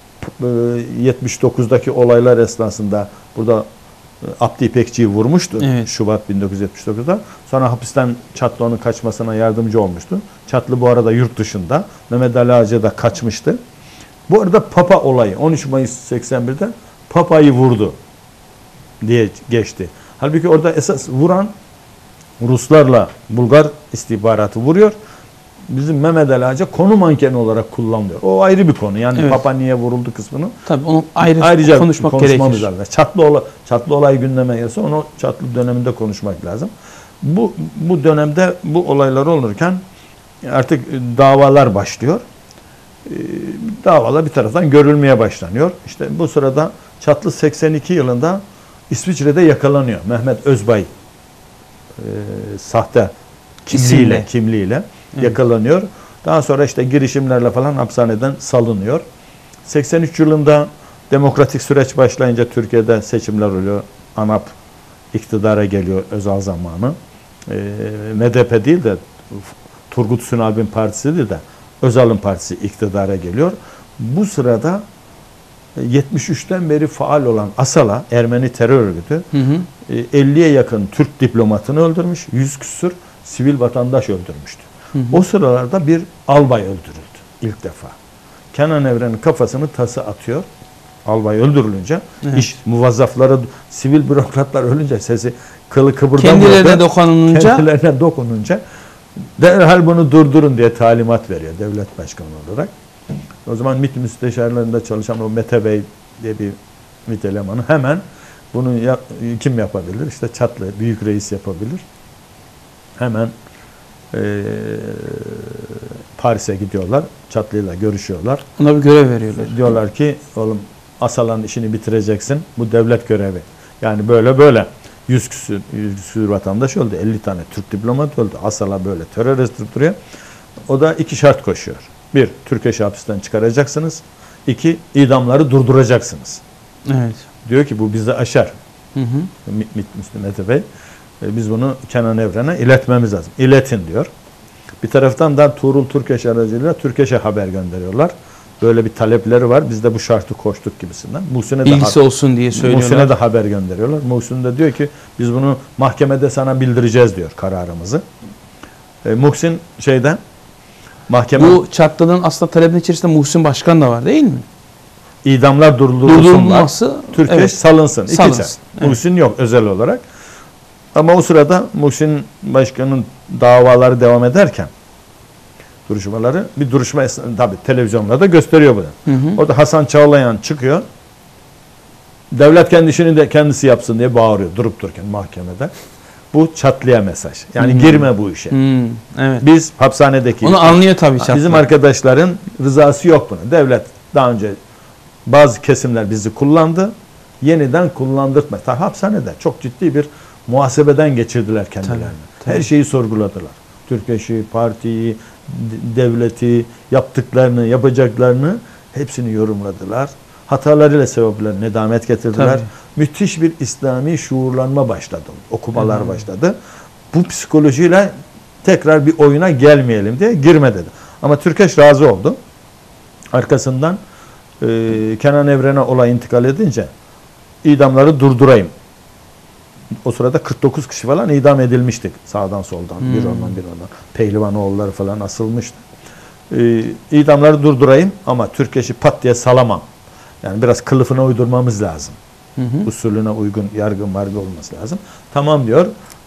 79'daki olaylar esnasında burada Abdi İpekçi'yi vurmuştu. Evet. Şubat 1979'da. Sonra hapisten Çatlı'nın kaçmasına yardımcı olmuştu. Çatlı bu arada yurt dışında. Mehmet Ali Ağaca da kaçmıştı. Bu arada Papa olayı 13 Mayıs 81'de Papa'yı vurdu diye geçti. Halbuki orada esas vuran Ruslarla Bulgar istihbaratı vuruyor. Bizim Mehmet Ali Ağaca konu mankeni olarak kullanılıyor. O ayrı bir konu. Yani evet. Papa niye vuruldu kısmını. Tabii onu ayrıca konuşmak gerekir. Çatlı olay gündeme gelse onu Çatlı döneminde konuşmak lazım. Bu dönemde bu olaylar olurken artık davalar başlıyor. Davalar bir taraftan görülmeye başlanıyor. İşte bu sırada Çatlı 82 yılında İsviçre'de yakalanıyor. Mehmet Özbay sahte kimliğiyle yakalanıyor. Daha sonra işte girişimlerle falan hapishaneden salınıyor. 83 yılında demokratik süreç başlayınca Türkiye'de seçimler oluyor. ANAP iktidara geliyor Özal zamanı. MDP değil de Turgut Sünalbin Partisi değil de Özal'ın partisi iktidara geliyor. Bu sırada 73'ten beri faal olan ASAL'a, Ermeni terör örgütü, 50'ye yakın Türk diplomatını öldürmüş, 100 küsur sivil vatandaş öldürmüştü. O sıralarda bir albay öldürüldü ilk defa. Kenan Evren'in kafasını tası atıyor. Albay öldürülünce iş muvazzafları, sivil bürokratlar ölünce sesi kılı kıpırdamıyor. Kendilerine dokununca derhal bunu durdurun diye talimat veriyor devlet başkanı olarak. O zaman MİT müsteşarlarında çalışan o Mete Bey diye bir MİT elemanı hemen bunu kim yapabilir? İşte Çatlı büyük reis yapabilir. Hemen Paris'e gidiyorlar. Çatlı'yla görüşüyorlar. Ona bir görev veriyorlar. Diyorlar ki oğlum ASAL'ın işini bitireceksin. Bu devlet görevi. Yani böyle 100 küsür vatandaş öldü. 50 tane Türk diplomat öldü. ASAL'a böyle terör duruyor. O da 2 şart koşuyor. 1. Türkeş'i hapisten çıkaracaksınız. 2. idamları durduracaksınız. Evet. Diyor ki bu bizi aşar. Mete Bey. Biz bunu Kenan Evren'e iletmemiz lazım. İletin diyor. Bir taraftan da Tuğrul Türkeş aracılığıyla Türkeş'e haber gönderiyorlar. Böyle bir talepleri var. Biz de bu şartı koştuk gibisinden. Muhsin'e bilgisi olsun diye söylüyorlar. Muhsin'e de haber gönderiyorlar. Muhsin de diyor ki biz bunu mahkemede sana bildireceğiz diyor kararımızı. Muhsin mahkeme... Bu Çatlı'nın aslında talebin içerisinde Muhsin Başkan da var değil mi? İdamlar durdurulması, Türkeş evet, salınsın. salınsın. Evet. Muhsin yok özel olarak. Ama o sırada Muhsin Başkan'ın davaları devam ederken duruşmaları, bir duruşma tabii televizyonlarda gösteriyor bunu. Orada Hasan Çağlayan çıkıyor. Devlet kendi işini de kendisi yapsın diye bağırıyor durup dururken mahkemede. Bu Çatlı'ya mesaj. Yani girme bu işe. Evet. Biz hapishanedeki... Onu anlıyor tabii Çatlı. Bizim arkadaşların rızası yok buna. Devlet daha önce bazı kesimler bizi kullandı. Yeniden kullandırtma. Tabii hapishanede çok ciddi bir muhasebeden geçirdiler kendilerini. Tabii. Her şeyi sorguladılar. Türkeş'i, partiyi, devleti, yaptıklarını, yapacaklarını hepsini yorumladılar. Hatalarıyla sebepler nedamet getirdiler. Tabii. Müthiş bir İslami şuurlanma başladı. Okumalar başladı. Bu psikolojiyle tekrar bir oyuna gelmeyelim diye girme dedi. Ama Türkeş razı oldu. Arkasından Kenan Evren'e olay intikal edince idamları durdurayım. O sırada 49 kişi falan idam edilmiştik. Sağdan soldan. Bir ondan bir ondan. Pehlivanoğulları falan asılmıştı. İdamları durdurayım ama Türkeş'i pat diye salamam. Yani biraz kılıfına uydurmamız lazım. Usulüne uygun yargı olması lazım. Tamam diyor.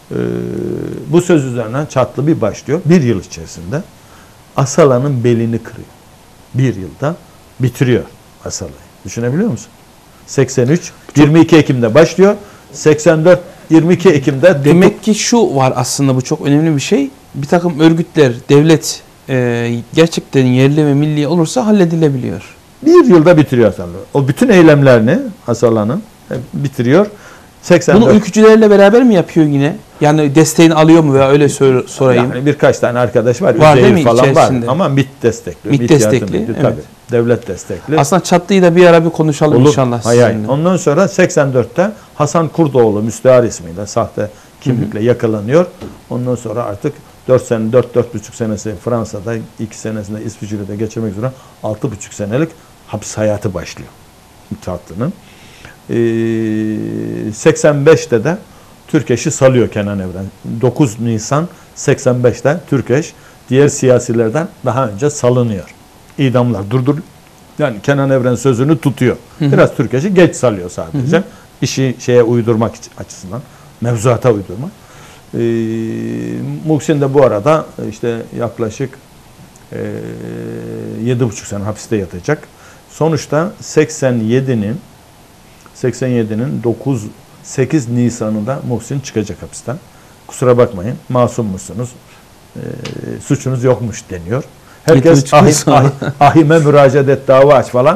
Bu söz üzerinden Çatlı bir başlıyor. Bir yıl içerisinde Asala'nın belini kırıyor. Bir yılda bitiriyor Asala'yı. Düşünebiliyor musun? 83, 22 Ekim'de başlıyor. 84, 22 Ekim'de... Demek ki şu var aslında, bu çok önemli bir şey. Bir takım örgütler, devlet gerçekten yerli ve milli olursa halledilebiliyor. Bir yılda bitiriyor Asala. O bütün eylemlerini Asala'nın bitiriyor. 84. Bunu ülkücülerle beraber mi yapıyor yine? Yani desteğini alıyor mu veya öyle sorayım. Yani birkaç tane arkadaş var. Var değil mi falan içerisinde? var. Ama MİT destekli. MİT destekli. Evet. Tabii. Devlet destekli. Aslında Çatlı'yı da bir ara bir konuşalım olur. inşallah sizinle. Ondan sonra 84'te Hasan Kurdoğlu müstehar ismiyle sahte kimlikle yakalanıyor. Ondan sonra artık 4,5 senesi Fransa'da, 2 senesinde İsviçre'de geçirmek üzere 6,5 senelik hapis hayatı başlıyor Çatlı'nın. 85'te de Türkeş'i salıyor Kenan Evren. 9 Nisan 85'te Türkeş diğer siyasilerden daha önce salınıyor. İdamlar durduruyor. Yani Kenan Evren sözünü tutuyor. Biraz Türkeş'i geç salıyor sadece. İşi şeye uydurmak açısından. Mevzuata uydurmak. Muhsin de bu arada işte yaklaşık 7,5 sene hapiste yatacak. Sonuçta 87'nin 8 Nisan'ında Muhsin çıkacak hapisten. Kusura bakmayın, masum musunuz? Suçunuz yokmuş deniyor. Herkes ahime müracaat et, dava aç falan.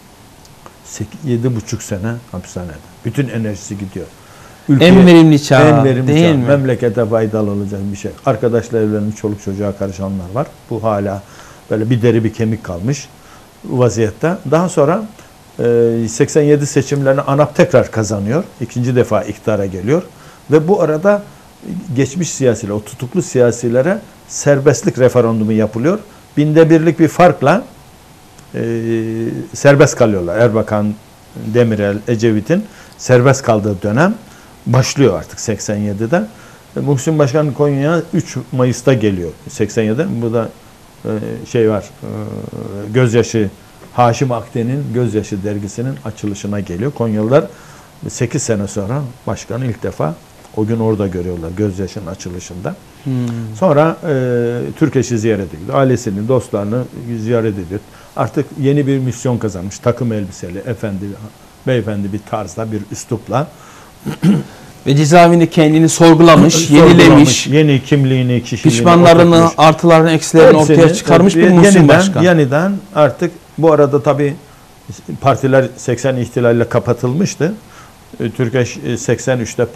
7,5 sene hapishanede. Bütün enerjisi gidiyor. Ülkeye, en verimli çağ değil mi? Memlekete faydalı olacak bir şey. Arkadaşla evlenmiş, çoluk çocuğa karışanlar var. Bu hala böyle bir deri bir kemik kalmış vaziyette. Daha sonra 87 seçimlerini ANAP tekrar kazanıyor. İkinci defa iktidara geliyor. Ve bu arada geçmiş siyasiler, o tutuklu siyasilere serbestlik referandumu yapılıyor. 1/1000'lik bir farkla serbest kalıyorlar. Erbakan, Demirel, Ecevit'in serbest kaldığı dönem başlıyor artık 87'de. Muhsin Başkan Konya'ya 3 Mayıs'ta geliyor 87'de. Bu da var, Gözyaşı, Haşim Akden'in Gözyaşı dergisinin açılışına geliyor. Konyalılar 8 sene sonra başkanı ilk defa o gün orada görüyorlar Gözyaşı'nın açılışında. Sonra Türkeş'i ziyaret ediyor. Ailesini, dostlarını ziyaret ediyor. Artık yeni bir misyon kazanmış. Takım elbiseli, beyefendi bir tarzda, bir üslupla. Ve cezaevinde kendini sorgulamış, yenilemiş. Yeni kimliğini, kişiliğini pişmanlarını, oturtmuş. Artılarını, eksilerini ortaya çıkarmış bir Muhsin Başkan. Yeniden artık bu arada tabii partiler 80 ihtilaliyle kapatılmıştı. Türkeş 83'te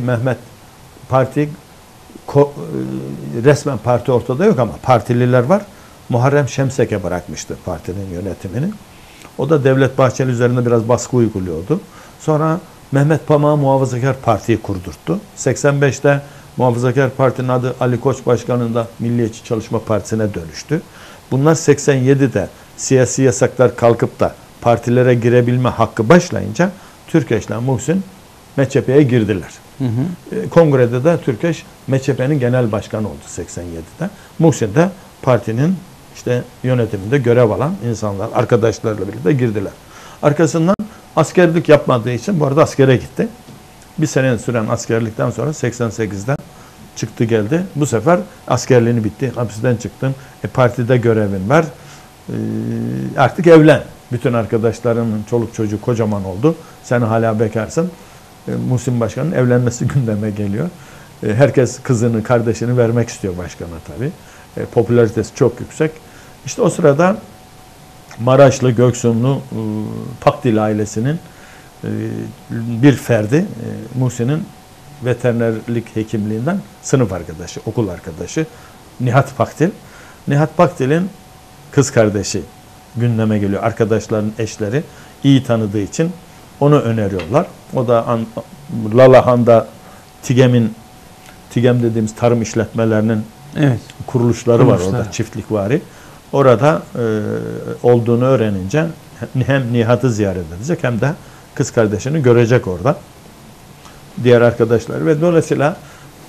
resmen parti ortada yok ama partililer var. Muharrem Şemsek'e bırakmıştı partinin yönetimini. O da Devlet Bahçeli üzerinde biraz baskı uyguluyordu. Sonra Mehmet Pamak'a Muhafazakar Parti'yi kurdurttu. 85'te Muhafazakar Parti'nin adı Ali Koç Başkanı'nda Milliyetçi Çalışma Partisi'ne dönüştü. Bunlar 87'de siyasi yasaklar kalkıp da partilere girebilme hakkı başlayınca Türkeş'le Muhsin MÇP'ye girdiler. Kongrede de Türkeş MÇP'nin genel başkanı oldu 87'de. Muhsin de partinin işte yönetiminde görev alan insanlar, arkadaşlarla birlikte girdiler. Arkasından askerlik yapmadığı için bu arada askere gitti. Bir sene süren askerlikten sonra 88'de çıktı geldi. Bu sefer askerliğini bitti. Hapisten çıktın. Partide görevin var. Artık evlen. Bütün arkadaşlarının çoluk çocuğu kocaman oldu. Sen hala bekarsın. Muhsin Başkan'ın evlenmesi gündeme geliyor. Herkes kızını, kardeşini vermek istiyor başkana tabii. Popülaritesi çok yüksek. İşte o sırada Maraşlı, Göksunlu Pakdil ailesinin bir ferdi Muhsin'in veterinerlik hekimliğinden sınıf arkadaşı, okul arkadaşı Nihat Pakdil. Nihat Pakdil'in kız kardeşi gündeme geliyor. Arkadaşların eşleri iyi tanıdığı için onu öneriyorlar. O da Lalahan'da TİGEM dediğimiz tarım işletmelerinin kuruluşları var orada, çiftlikvari. Orada olduğunu öğrenince hem Nihat'ı ziyaret edecek hem de kız kardeşini görecek orada. Diğer arkadaşlar ve dolayısıyla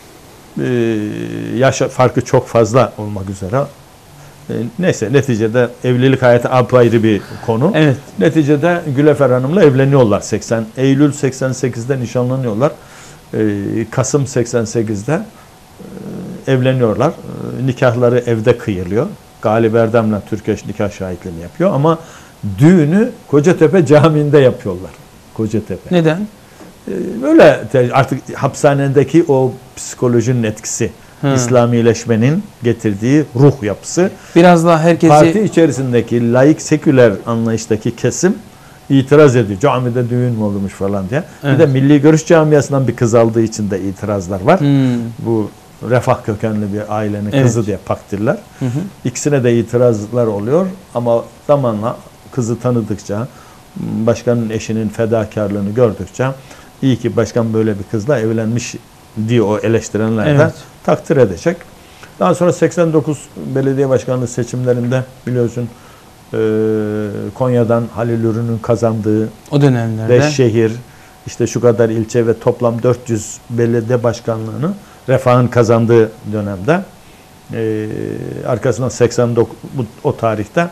yaş farkı çok fazla olmak üzere. Neyse neticede evlilik hayatı apayrı bir konu. Evet. Neticede Gülefer Hanım'la evleniyorlar. Eylül 88'de nişanlanıyorlar. Kasım 88'de evleniyorlar. Nikahları evde kıyılıyor. Galip Erdem'le Türkeş nikah şahitliğini yapıyor ama düğünü Kocatepe Camii'nde yapıyorlar. Kocatepe. Neden? Böyle artık hapishanedeki o psikolojinin etkisi, İslamileşmenin getirdiği ruh yapısı. Biraz daha herkesi... Parti içerisindeki laik, seküler anlayıştaki kesim itiraz ediyor. Camide düğün mü olmuş falan diye. Evet. Bir de Milli Görüş Camiası'ndan bir kız aldığı için de itirazlar var. Bu Refah kökenli bir ailenin kızı diye Pakdiller. İkisine de itirazlar oluyor ama zamanla kızı tanıdıkça, başkanın eşinin fedakarlığını gördükçe iyi ki başkan böyle bir kızla evlenmiş diye o eleştirenler de takdir edecek. Daha sonra 89 belediye başkanlığı seçimlerinde biliyorsun Konya'dan Halil Ürün'ün kazandığı o dönemlerde 5 şehir, işte şu kadar ilçe ve toplam 400 belediye başkanlığını Refah'ın kazandığı dönemde arkasından 89 o tarihte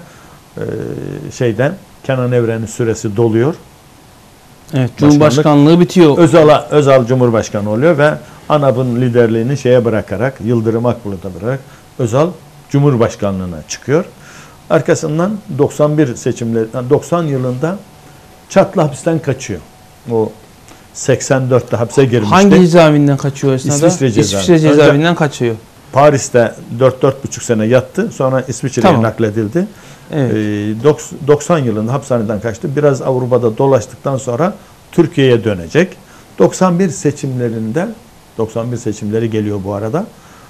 Kenan Evren'in süresi doluyor. Evet, Cumhurbaşkanlığı bitiyor. Özal Cumhurbaşkanı oluyor ve ANAP'ın liderliğini bırakarak, Yıldırım Akbulut'a bırakarak Özal Cumhurbaşkanlığına çıkıyor. Arkasından 90 yılında Çatlı hapisten kaçıyor. O 84'te hapse girmişti. Hangi cezaevinden kaçıyor esnada? İsviçre cezaevinden kaçıyor. Paris'te 4-4,5 sene yattı. Sonra İsviçre'ye nakledildi. Evet. 90 yılında hapishaneden kaçtı. Biraz Avrupa'da dolaştıktan sonra Türkiye'ye dönecek. 91 seçimleri geliyor bu arada.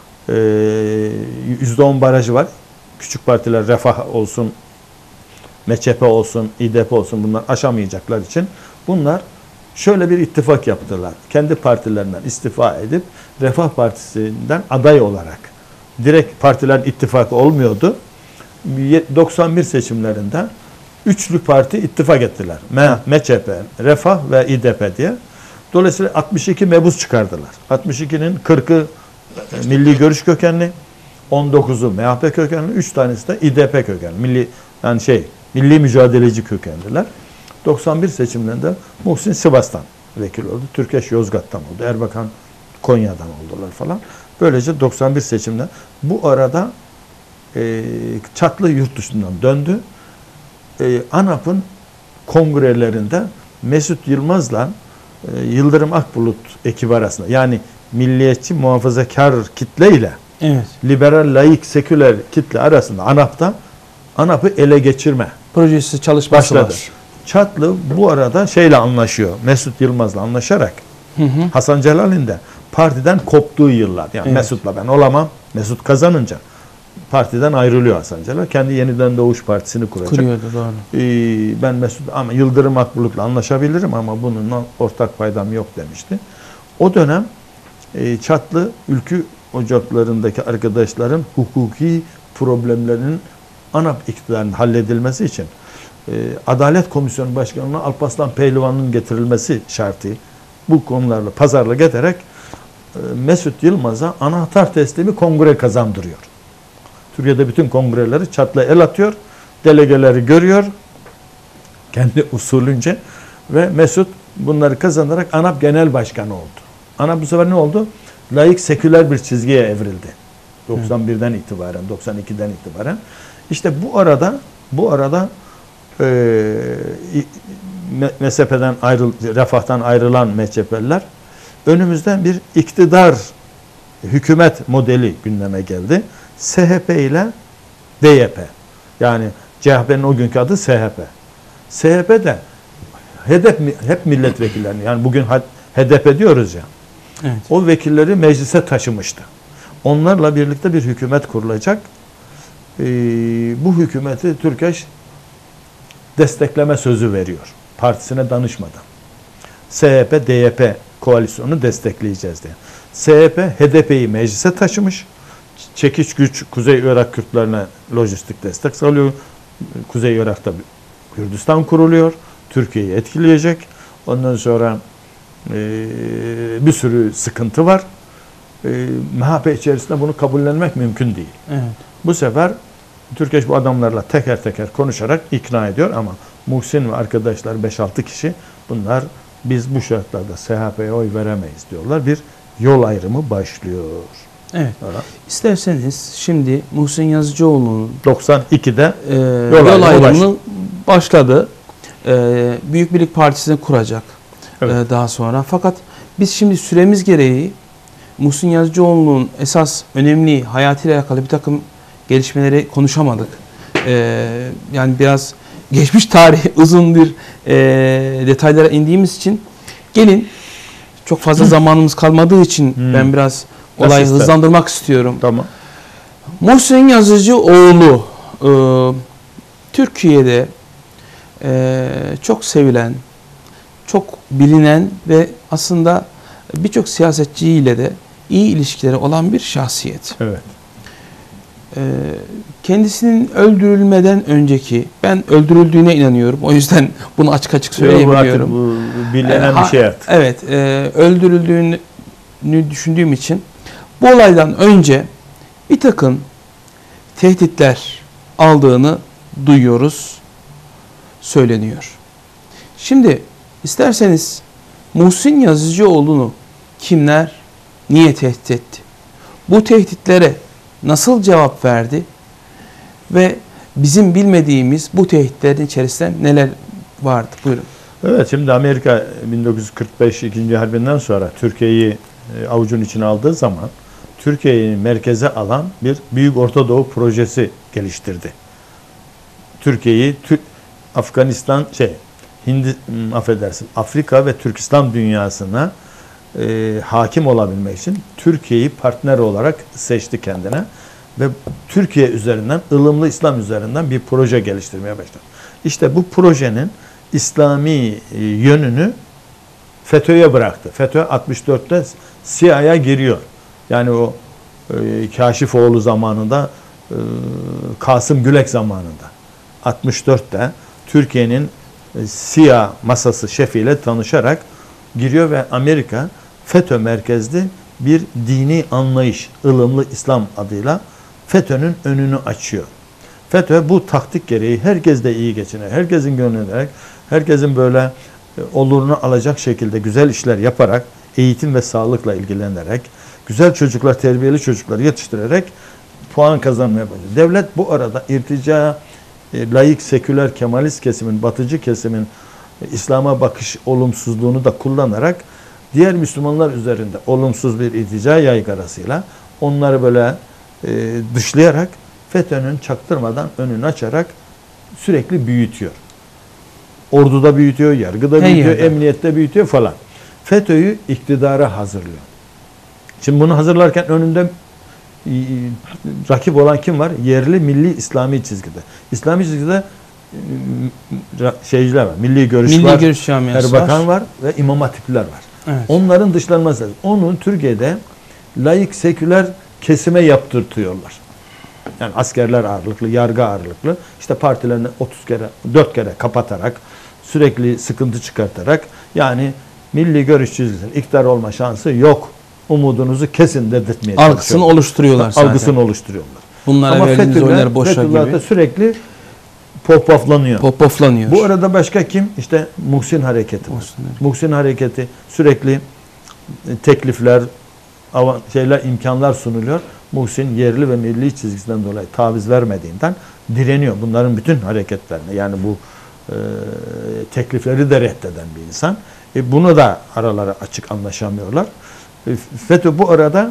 %10 barajı var. Küçük partiler Refah olsun, MÇP olsun, İDP olsun bunlar aşamayacaklar için bunlar şöyle bir ittifak yaptılar. Kendi partilerinden istifa edip Refah Partisi'nden aday olarak direkt partiler ittifakı olmuyordu. 91 seçimlerinde üçlü parti ittifak ettiler. MÇP, Refah ve İDP diye. Dolayısıyla 62 mebus çıkardılar. 62'nin 40'ı Milli Görüş kökenli, 19'u MHP kökenli, 3 tanesi de İDP kökenli. Milli mücadeleci kökenliler. 91 seçimlerinde Muhsin Sivas'tan vekil oldu. Türkeş Yozgat'tan oldu. Erbakan Konya'dan oldular falan. Böylece 91 seçimde bu arada Çatlı yurt dışından döndü. ANAP'ın kongrelerinde Mesut Yılmaz'la Yıldırım Akbulut ekibi arasında yani milliyetçi muhafazakar kitle ile liberal, laik, seküler kitle arasında ANAP'ı ele geçirme projesi çalışması başladı. var. Çatlı bu arada anlaşıyor. Mesut Yılmaz'la anlaşarak Hasan Celal'in de partiden koptuğu yıllar. Yani Mesut'la ben olamam. Mesut kazanınca partiden ayrılıyor Hasan Celal. Kendi Yeniden Doğuş Partisi'ni kuracak. Kuruyordu, doğru. Ben Mesut ama Yıldırım Akbulut'la anlaşabilirim ama bunun ortak paydam yok demişti. O dönem Çatlı ülkü ocaklarındaki arkadaşların hukuki problemlerinin ANAP iktidarının halledilmesi için Adalet Komisyonu Başkanı'na Alparslan Pehlivan'ın getirilmesi şartı bu konularla pazarlık ederek Mesut Yılmaz'a anahtar teslimi kongre kazandırıyor. Türkiye'de bütün kongreleri Çatlı el atıyor, delegeleri görüyor kendi usulünce ve Mesut bunları kazanarak ANAP Genel Başkanı oldu. ANAP bu sefer ne oldu? Laik seküler bir çizgiye evrildi. 91'den itibaren, 92'den itibaren. İşte bu arada MSP'den Refah'tan ayrılan MHP'liler önümüzden bir iktidar hükümet modeli gündeme geldi. SHP ile DYP. Yani CHP'nin o günkü adı SHP. SHP de hep milletvekillerini, yani bugün HDP diyoruz ya. Evet. O vekilleri meclise taşımıştı. Onlarla birlikte bir hükümet kurulacak. Bu hükümeti Türkeş destekleme sözü veriyor. Partisine danışmadan. SHP, DYP koalisyonu destekleyeceğiz diye. SHP, HDP'yi meclise taşımış. Çekiç güç Kuzey Irak Kürtlerine lojistik destek sağlıyor. Kuzey Irak'ta Kürdistan kuruluyor. Türkiye'yi etkileyecek. Ondan sonra bir sürü sıkıntı var. MHP içerisinde bunu kabullenmek mümkün değil. Evet. Bu sefer Türkeş bu adamlarla teker teker konuşarak ikna ediyor ama Muhsin ve arkadaşlar 5-6 kişi bunlar biz bu şartlarda SHP'ye oy veremeyiz diyorlar. Bir yol ayrımı başlıyor. Evet. Öyle. İsterseniz şimdi Muhsin Yazıcıoğlu'nun 92'de yol ayrımı başladı. Büyük Birlik Partisi'ni kuracak Evet. daha sonra. Fakat biz şimdi süremiz gereği Muhsin Yazıcıoğlu'nun esas önemli hayatıyla alakalı bir takım gelişmeleri konuşamadık. Yani biraz geçmiş tarih uzun bir detaylara indiğimiz için gelin, çok fazla zamanımız kalmadığı için ben biraz olayı hızlandırmak istiyorum. Tamam. Muhsin Yazıcıoğlu Türkiye'de çok sevilen, çok bilinen ve aslında birçok siyasetçiyle de iyi ilişkileri olan bir şahsiyet. Evet. Kendisinin öldürülmeden önceki, ben öldürüldüğüne inanıyorum. O yüzden bunu açık açık söyleyebiliyorum. Bu bilinen bir şey artık. Evet, öldürüldüğünü düşündüğüm için bu olaydan önce bir takım tehditler aldığını duyuyoruz, söyleniyor. Şimdi isterseniz Muhsin Yazıcıoğlu'nu kimler, niye tehdit etti? Bu tehditlere nasıl cevap verdi? Ve bizim bilmediğimiz bu tehditlerin içerisinde neler vardı? Buyurun. Evet, şimdi Amerika 1945 2. Harbinden sonra Türkiye'yi avucun içine aldığı zaman Türkiye'yi merkeze alan bir Büyük Orta Doğu projesi geliştirdi. Türkiye'yi Afganistan Afrika ve Türkistan dünyasına hakim olabilmek için Türkiye'yi partner olarak seçti kendine ve Türkiye üzerinden, ılımlı İslam üzerinden bir proje geliştirmeye başladı. İşte bu projenin İslami yönünü FETÖ'ye bıraktı. FETÖ 64'te SİHA'ya giriyor. Yani o Kaşifoğlu zamanında, Kasım Gülek zamanında 64'te Türkiye'nin SİHA masası şefiyle tanışarak giriyor ve Amerika FETÖ merkezli bir dini anlayış, ılımlı İslam adıyla FETÖ'nün önünü açıyor. FETÖ bu taktik gereği herkesle iyi geçiner, herkesin gönlünü ederek, herkesin böyle olurunu alacak şekilde güzel işler yaparak, eğitim ve sağlıkla ilgilenerek, güzel çocuklar, terbiyeli çocuklar yetiştirerek puan kazanmaya başladı. Devlet bu arada irtica, laik, seküler, kemalist kesimin, batıcı kesimin İslam'a bakış olumsuzluğunu da kullanarak diğer Müslümanlar üzerinde olumsuz bir irtica yaygarasıyla onları böyle dışlayarak FETÖ'nün çaktırmadan önünü açarak sürekli büyütüyor. Orduda büyütüyor, yargıda büyütüyor, emniyette büyütüyor falan. FETÖ'yü iktidara hazırlıyor. Şimdi bunu hazırlarken önünde rakip olan kim var? Yerli milli İslami çizgide. İslami çizgide şeyciler var. Milli Görüş var. Görüş Camiası Erbakan var ve İmam Hatipler var. Evet. Onların dışlanması lazım. Onu Türkiye'de laik, seküler kesime yaptırtıyorlar. Yani askerler ağırlıklı, yargı ağırlıklı. İşte partilerini 4 kere kapatarak, sürekli sıkıntı çıkartarak, yani milli görüş çizgisinin iktidar olma şansı yok. Umudunuzu kesin dedirtmeye çalışıyorlar. Algısını oluşturuyorlar zaten. Algısını oluşturuyorlar. Bunlara Ama verdiğiniz oylar boşa Fethullah gibi. da sürekli pohpohlanıyor. Popoflanıyor. Bu arada başka kim? İşte Muhsin Hareketi var. Muhsin Hareketi sürekli teklifler, imkanlar sunuluyor. Muhsin yerli ve milli çizgisinden dolayı taviz vermediğinden direniyor. Bunların bütün hareketlerine, yani bu teklifleri de reddeden bir insan. Bunu da araları açık anlaşamıyorlar. FETÖ bu arada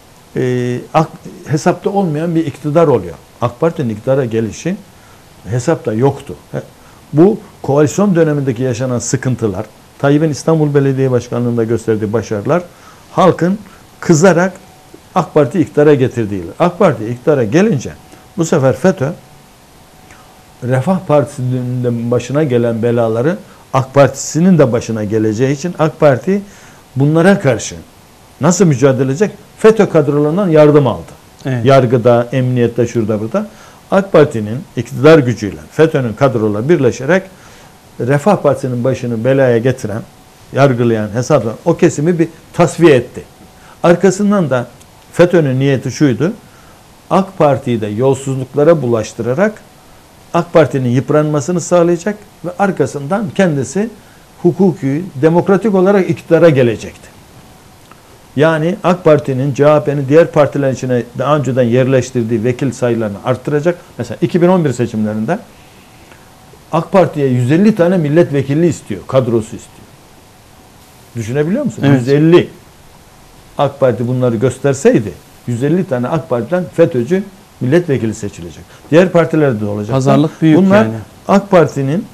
hesapta olmayan bir iktidar oluyor. AK Parti'nin iktidara gelişi hesapta yoktu. Bu koalisyon dönemindeki yaşanan sıkıntılar, Tayyip'in İstanbul Belediye Başkanlığı'nda gösterdiği başarılar, halkın kızarak AK Parti iktidara getirdiği. AK Parti iktidara gelince bu sefer FETÖ, Refah Partisi'nin başına gelen belaları AK Partisi'nin de başına geleceği için AK Parti bunlara karşı nasıl mücadele edecek? FETÖ kadrolarından yardım aldı. Evet. Yargıda, emniyette, şurada burada. AK Parti'nin iktidar gücüyle FETÖ'nün kadrolarıyla birleşerek Refah Partisi'nin başını belaya getiren, yargılayan, hesaplayan o kesimi bir tasfiye etti. Arkasından da FETÖ'nün niyeti şuydu: AK Parti'yi de yolsuzluklara bulaştırarak AK Parti'nin yıpranmasını sağlayacak ve arkasından kendisi hukuki, demokratik olarak iktidara gelecekti. Yani AK Parti'nin, CHP'nin diğer partiler içine daha önceden yerleştirdiği vekil sayılarını arttıracak. Mesela 2011 seçimlerinde AK Parti'ye 150 tane milletvekili istiyor, kadrosu istiyor. Düşünebiliyor musun? Evet. 150. AK Parti bunları gösterseydi 150 tane AK Parti'den FETÖ'cü milletvekili seçilecek. Diğer partilerde de olacak. Pazarlık büyük. Bunlar yani. AK Parti'nin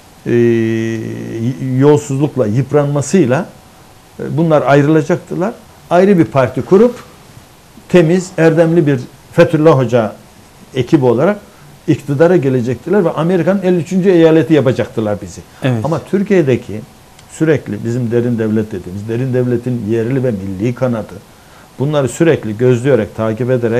yolsuzlukla, yıpranmasıyla bunlar ayrılacaktılar. Ayrı bir parti kurup temiz, erdemli bir Fethullah Hoca ekibi olarak iktidara gelecektiler ve Amerika'nın 53. eyaleti yapacaktılar bizi. Evet. Ama Türkiye'deki sürekli bizim derin devlet dediğimiz, derin devletin yerli ve milli kanadı, bunları sürekli gözleyerek, takip ederek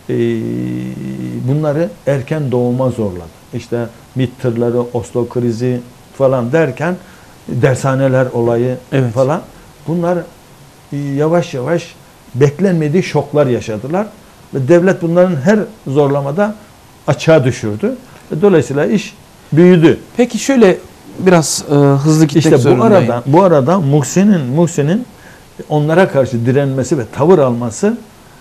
bunları erken doğuma zorladı. İşte MİT tırları, Oslo krizi falan derken dershaneler olayı falan, bunlar yavaş yavaş beklenmediği şoklar yaşadılar ve devlet bunların her zorlamada açığa düşürdü. Dolayısıyla iş büyüdü. Peki şöyle biraz hızlı gitmek İşte zorundayım. bu arada Muhsin'in onlara karşı direnmesi ve tavır alması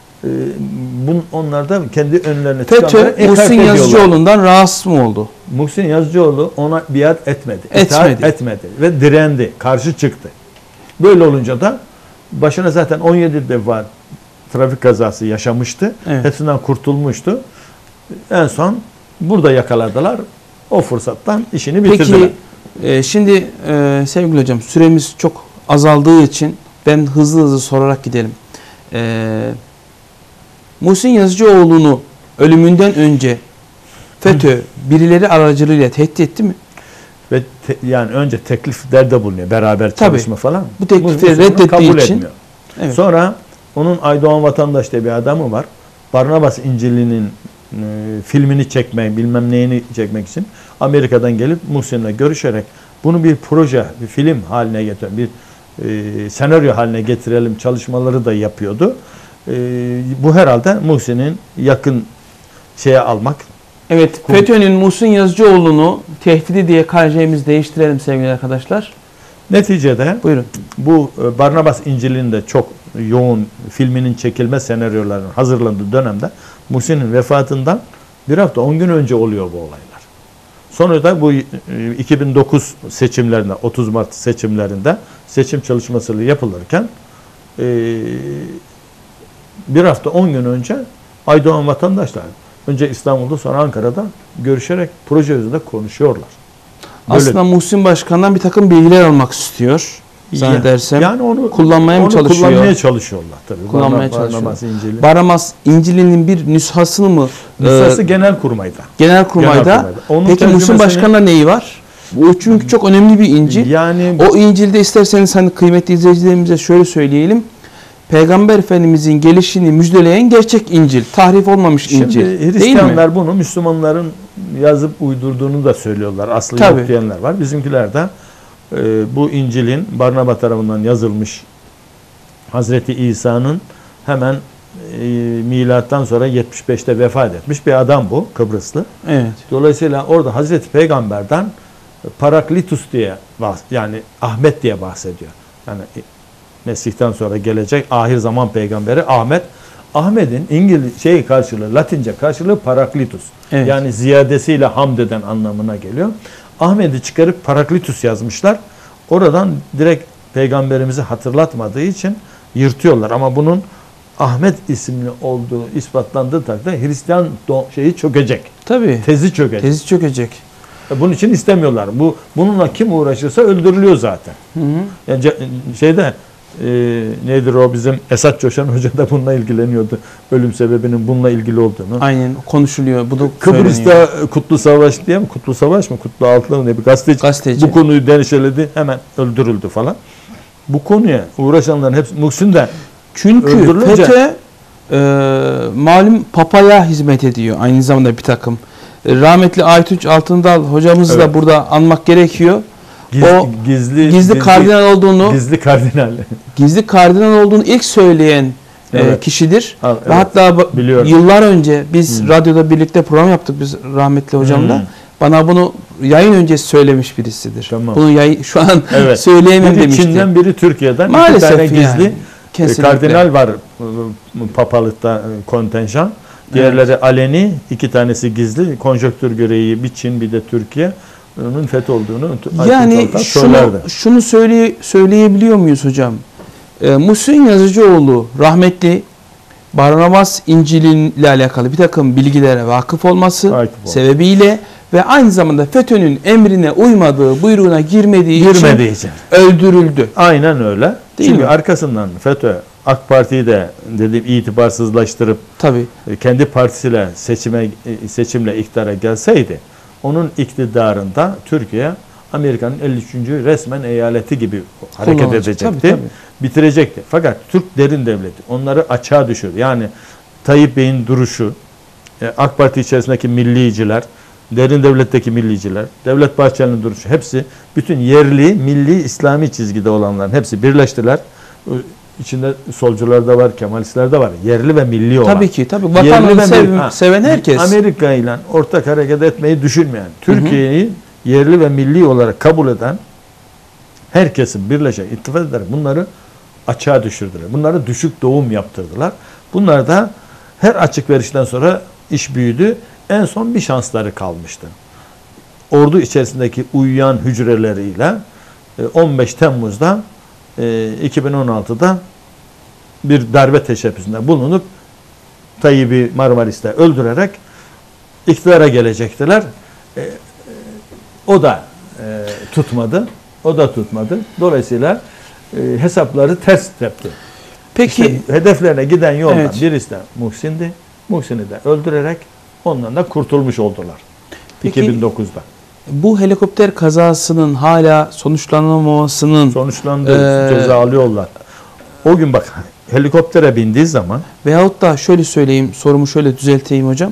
onlar da kendi önlerine çıkanları FETÖ Muhsin Yazıcıoğlu'ndan rahatsız mı oldu? Muhsin Yazıcıoğlu ona biat etmedi. Etmedi ve direndi. Karşı çıktı. Böyle olunca da başına zaten 17 defa trafik kazası yaşamıştı. Evet. Hepsinden kurtulmuştu. En son burada yakaladılar. O fırsattan işini bitirdiler. Peki şimdi sevgili hocam, süremiz çok azaldığı için ben hızlı sorarak gidelim. Muhsin Yazıcıoğlu'nu ölümünden önce FETÖ birileri aracılığıyla tehdit etti mi? Ve yani önce tekliflerde bulunuyor. Beraber çalışma falan. Bu teklifleri reddettiği için. Etmiyor. Evet. Sonra onun Aydoğan Vatandaş diye bir adamı var. Barnabas İncil'inin filmini çekmek, bilmem neyini çekmek için Amerika'dan gelip Muhsin'le görüşerek bunu bir proje, bir film haline getiren, bir senaryo haline getirelim çalışmaları da yapıyordu. Bu herhalde Muhsin'in yakın şeye almak. Evet, FETÖ'nün Muhsin Yazıcıoğlu'nu tehdidi diye karşıyımızı değiştirelim sevgili arkadaşlar. Neticede buyurun. Bu Barnabas İncil'in de çok yoğun filminin çekilme senaryolarının hazırlandığı dönemde Muhsin'in vefatından bir hafta 10 gün önce oluyor bu olaylar. Sonra da bu 2009 seçimlerinde, 30 Mart seçimlerinde seçim çalışması yapılırken bir hafta 10 gün önce Aydoğan Vatandaşlar önce İstanbul'da sonra Ankara'da görüşerek proje üzerinde konuşuyorlar. Böyle, aslında Muhsin Başkan'dan bir takım bilgiler almak istiyor. Zannedersem. Yani onu kullanmaya mı çalışıyor? Kullanmaya çalışıyorlar tabii. Kullanmaya çalışıyor. İncil'i. Barnabas İncil'in bir nüshasını mı? Nüshası Genelkurmay'da. Genelkurmay'da. Peki Muhsin Başkan'la neyi var? Bu çünkü çok önemli bir İncil. Yani O İncil'de isterseniz hani kıymetli izleyicilerimize şöyle söyleyelim. Peygamber Efendimizin gelişini müjdeleyen gerçek İncil. Tahrif olmamış İncil. Şimdi Hristiyanlar bunu Müslümanların yazıp uydurduğunu da söylüyorlar. Aslı Tabii. yok diyenler var. Bizimkiler de bu İncil'in Barnaba tarafından yazılmış Hazreti İsa'nın hemen milattan sonra 75'te vefat etmiş bir adam bu, Kıbrıslı. Evet. Dolayısıyla orada Hazreti Peygamber'den Paraklitus diye yani Ahmet diye bahsediyor. Yani Mesih'ten sonra gelecek ahir zaman peygamberi Ahmet. Ahmet'in İngiliz karşılığı, Latince karşılığı Paraklitus. Evet. Yani ziyadesiyle hamd eden anlamına geliyor. Ahmet'i çıkarıp Paraklitus yazmışlar. Oradan direkt peygamberimizi hatırlatmadığı için yırtıyorlar. Ama bunun Ahmet isimli olduğu ispatlandığı takdirde Hristiyan şeyi çökecek. Tabii. Tezi çökecek. Tezi çökecek. Bunun için istemiyorlar. Bununla kim uğraşırsa öldürülüyor zaten. Hı hı. Yani nedir o, bizim Esat Coşan Hoca da bununla ilgileniyordu. Ölüm sebebinin bununla ilgili olduğunu. Aynen konuşuluyor. Bu da Kıbrıs'ta söyleniyor. Kutlu Savaş diye mi? Kutlu Savaş mı? Kutlu Altınlı ne bir gazeteci. Bu konuyu denişeledi. Hemen öldürüldü falan. Bu konuya uğraşanların hepsi Muhsin de çünkü FETÖ malum papaya hizmet ediyor. Aynı zamanda bir takım. Rahmetli Aytunç Altındal hocamızı da burada anmak gerekiyor. Gizli kardinal olduğunu, gizli kardinal olduğunu ilk söyleyen kişidir. Ve hatta yıllar önce biz radyoda birlikte program yaptık biz rahmetli hocamla. Bana bunu yayın öncesi söylemiş birisidir. Tamam. Bunu şu an söyleyemem demişti. Çin'den biri Türkiye'den. Maalesef 2 tane gizli kardinal var papalıkta kontenjan. Diğerleri aleni, 2 tanesi gizli. Konjonktür gereği bir Çin bir de Türkiye onun FETÖ olduğunu yani şunu söyleyebiliyor muyuz hocam? Muhsin Yazıcıoğlu rahmetli Barnabas İncil'inle alakalı bir takım bilgilere vakıf olması sebebiyle ve aynı zamanda FETÖ'nün emrine uymadığı, buyruğuna girmediği için öldürüldü. Aynen öyle. Değil Çünkü mi? arkasından FETÖ AK Parti'yi de itibarsızlaştırıp tabii kendi partisiyle seçimle iktidara gelseydi onun iktidarında Türkiye Amerika'nın 53. resmen eyaleti gibi hareket edecekti. Tabii. Bitirecekti. Fakat Türk derin devleti onları açığa düşürdü. Yani Tayyip Bey'in duruşu, AK Parti içerisindeki milliciler, derin devletteki milliciler, Devlet Bahçeli'nin duruşu hepsi bütün yerli, milli, İslami çizgide olanların hepsi birleştiler. İçinde solcular da var, Kemalistler de var. Yerli ve milli olan. Tabii ki. Tabii. Vatanını seven herkes. Amerika ile ortak hareket etmeyi düşünmeyen, Türkiye'yi yerli ve milli olarak kabul eden herkesin birleşerek, ittifak ederek bunları açığa düşürdüler. Bunları düşük doğum yaptırdılar. Bunlar da her açık verişten sonra iş büyüdü. En son bir şansları kalmıştı. Ordu içerisindeki uyuyan hücreleriyle 15 Temmuz'da 2016'da bir darbe teşebbüsünde bulunup Tayyip'i Marmaris'te öldürerek iktidara gelecektiler. O da tutmadı. Dolayısıyla hesapları ters tepti. Peki İşte hedeflerine giden yoldan birisi de Muhsin'di. Muhsin'i de öldürerek ondan da kurtulmuş oldular. Peki, 2009'da. Bu helikopter kazasının hala sonuçlanamamasının ceza alıyorlar. O gün bak helikoptere bindiği zaman veyahut da şöyle söyleyeyim, sorumu şöyle düzelteyim hocam.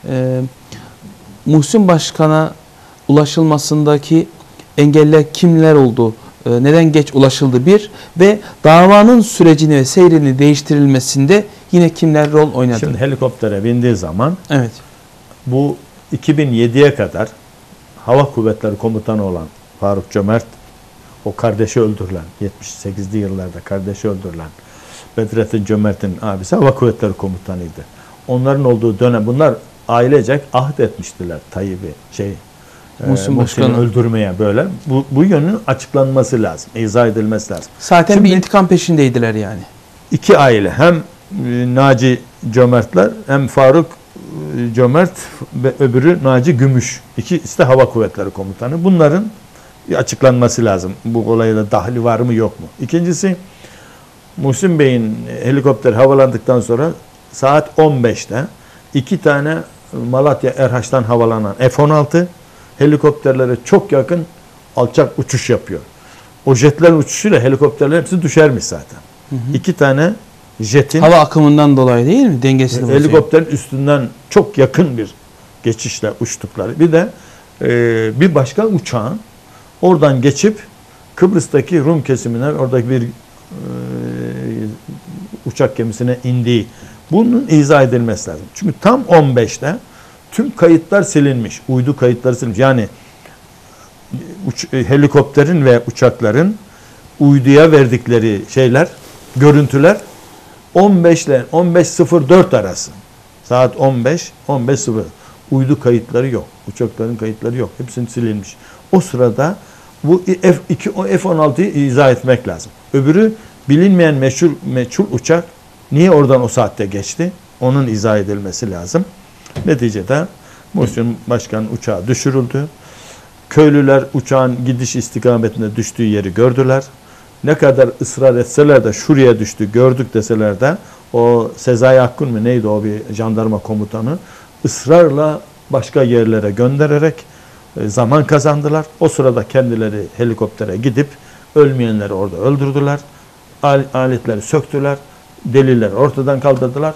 Muhsin Başkan'a ulaşılmasındaki engeller kimler oldu? Neden geç ulaşıldı bir ve davanın sürecini ve seyrini değiştirilmesinde yine kimler rol oynadı? Şimdi helikoptere bindiği zaman evet. Bu 2007'ye kadar Hava Kuvvetleri Komutanı olan Faruk Cömert, o kardeşi öldürülen, 78'li yıllarda kardeşi öldürülen Bedrettin Cömert'in abisi Hava Kuvvetleri Komutanıydı. Onların olduğu dönem bunlar ailecek ahd etmiştiler Tayyip'i Muhsin'i öldürmeye böyle. Bu yönün açıklanması lazım, izah edilmesi lazım. Zaten şimdi bir intikam peşindeydiler yani. 2 aile, hem Naci Cömertler hem Faruk Cömert ve öbürü Naci Gümüş. İkisi de Hava Kuvvetleri Komutanı. Bunların bir açıklanması lazım. Bu olayda dahli var mı yok mu? İkincisi, Muhsin Bey'in helikopter havalandıktan sonra saat 15'te 2 tane Malatya Erhaç'tan havalanan F-16 helikopterlere çok yakın alçak uçuş yapıyor. O jetlerin uçuşuyla helikopterlerin hepsi düşermiş zaten. İki tane jetin hava akımından dolayı değil mi? Dengesini bozuyor. helikopterin üstünden çok yakın bir geçişle uçtukları. Bir de bir başka uçağın oradan geçip Kıbrıs'taki Rum kesimine, oradaki bir uçak gemisine indiği. Bunun izah edilmesi lazım. Çünkü tam 15'te tüm kayıtlar silinmiş. Uydu kayıtları silinmiş. Yani helikopterin ve uçakların uyduya verdikleri şeyler, görüntüler 15 ile 15.04 arası. Saat 15.00 uydu kayıtları yok. Uçakların kayıtları yok. Hepsini silinmiş. O sırada bu F-16'yı izah etmek lazım. Öbürü bilinmeyen meçhul uçak niye oradan o saatte geçti? Onun izah edilmesi lazım. Neticede Muhsin Başkan uçağı düşürüldü. Köylüler uçağın gidiş istikametine düştüğü yeri gördüler. Ne kadar ısrar etseler de şuraya düştü gördük deseler de o Sezai Akkun mu neydi o bir jandarma komutanı ısrarla başka yerlere göndererek zaman kazandılar. O sırada kendileri helikoptere gidip ölmeyenleri orada öldürdüler. Aletleri söktüler. Delilleri ortadan kaldırdılar.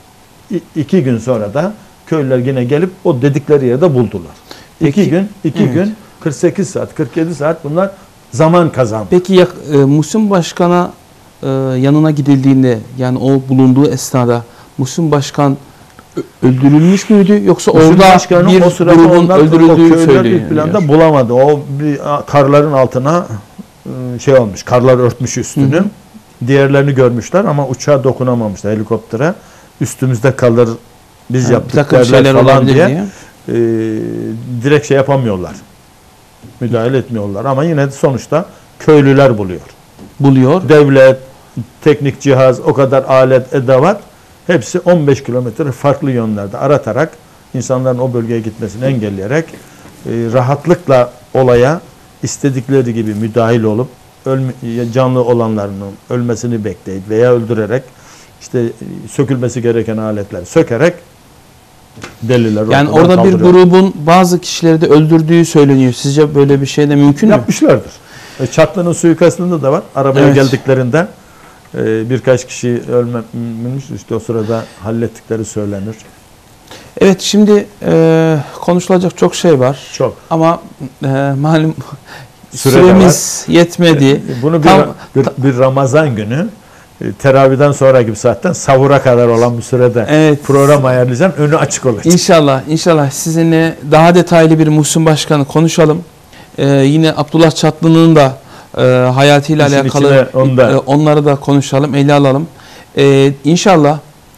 2 gün sonra da köylüler yine gelip o dedikleri yerde buldular. Peki, 2 gün 48 saat 47 saat bunlar zaman kazandı. Peki Muhsin Başkan'a yanına gidildiğinde yani o bulunduğu esnada Muhsin Başkan öldürülmüş müydü yoksa Muhsin orada Başkan'ın bir o sırada grubun öldürüldüğü söyleniyor. İlk planda söyleniyor. bulamadı. O bir karların altına şey olmuş. Karlar örtmüş üstünü. Hı hı. Diğerlerini görmüşler ama uçağa dokunamamışlar helikoptere. Üstümüzde kalır biz Bir yaptık takım derler şeyler falan olabilir diye. diye. Direkt şey yapamıyorlar. Müdahale etmiyorlar ama yine de sonuçta köylüler Buluyor. Devlet, teknik cihaz, o kadar alet, edevat hepsi 15 kilometre farklı yönlerde aratarak insanların o bölgeye gitmesini engelleyerek rahatlıkla olaya istedikleri gibi müdahil olup canlı olanların ölmesini bekleyip veya öldürerek işte sökülmesi gereken aletleri sökerek deliller Yani orada bir grubun bazı kişileri de öldürdüğü söyleniyor. Sizce böyle bir şey de mümkün mü? Yapmışlardır. Çatlı'nın suikastında da var. Arabaya Evet. geldiklerinde birkaç kişi ölmemiş. İşte o sırada hallettikleri söylenir. Evet, şimdi konuşulacak çok şey var. Çok. Ama malum Süre süremiz yetmedi. Bunu Tam- bir Ramazan günü teravihden sonraki bir saatten sahura kadar olan bir sürede Evet. program ayarlayacağım. Önü açık olacak. İnşallah sizinle daha detaylı bir Muhsin Başkan'ı konuşalım. Yine Abdullah Çatlı'nın da hayatıyla İşin alakalı içine onları da konuşalım, ele alalım. İnşallah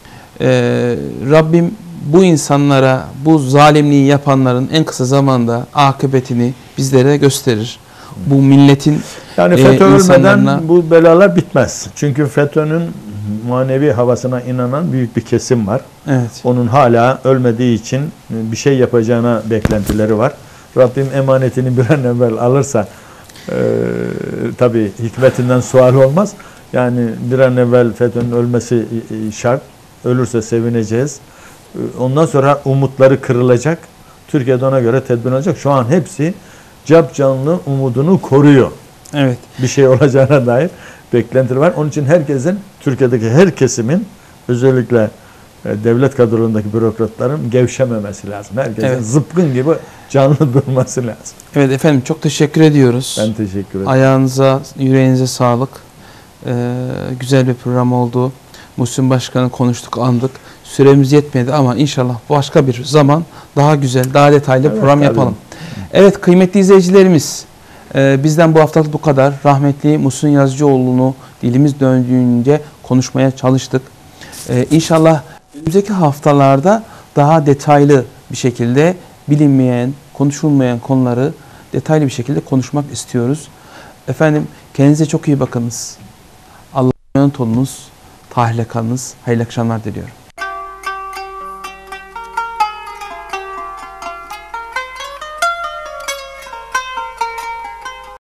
Rabbim bu insanlara, bu zalimliği yapanların en kısa zamanda akıbetini bizlere gösterir. Bu milletin Yani FETÖ ölmeden insanlarına... bu belalar bitmez. Çünkü FETÖ'nün manevi havasına inanan büyük bir kesim var. Evet. Onun hala ölmediği için bir şey yapacağına beklentileri var. Rabbim emanetini bir an evvel alırsa tabii hikmetinden sual olmaz. Yani bir an evvel FETÖ'nün ölmesi şart. Ölürse sevineceğiz. Ondan sonra umutları kırılacak. Türkiye'de ona göre tedbir alacak. Şu an hepsi capcanlı umudunu koruyor. Evet. Bir şey olacağına dair beklentileri var. Onun için herkesin, Türkiye'deki her kesimin özellikle devlet kadrolarındaki bürokratların gevşememesi lazım. Herkesin zıpkın gibi canlı durması lazım. Evet efendim, çok teşekkür ediyoruz. Ben teşekkür ederim. Ayağınıza, yüreğinize sağlık. Güzel bir program oldu. Muhsin Başkan'ı konuştuk, andık. Süremiz yetmedi ama inşallah başka bir zaman daha güzel, daha detaylı program yapalım. Evet kıymetli izleyicilerimiz, bizden bu haftalık bu kadar. Rahmetli Muhsin Yazıcıoğlu'nu dilimiz döndüğünce konuşmaya çalıştık. İnşallah önümüzdeki haftalarda daha detaylı bir şekilde bilinmeyen, konuşulmayan konuları detaylı bir şekilde konuşmak istiyoruz. Efendim kendinize çok iyi bakınız. Allah'a emanet olunuz. Tahlile kalınız. Hayırlı akşamlar diliyorum.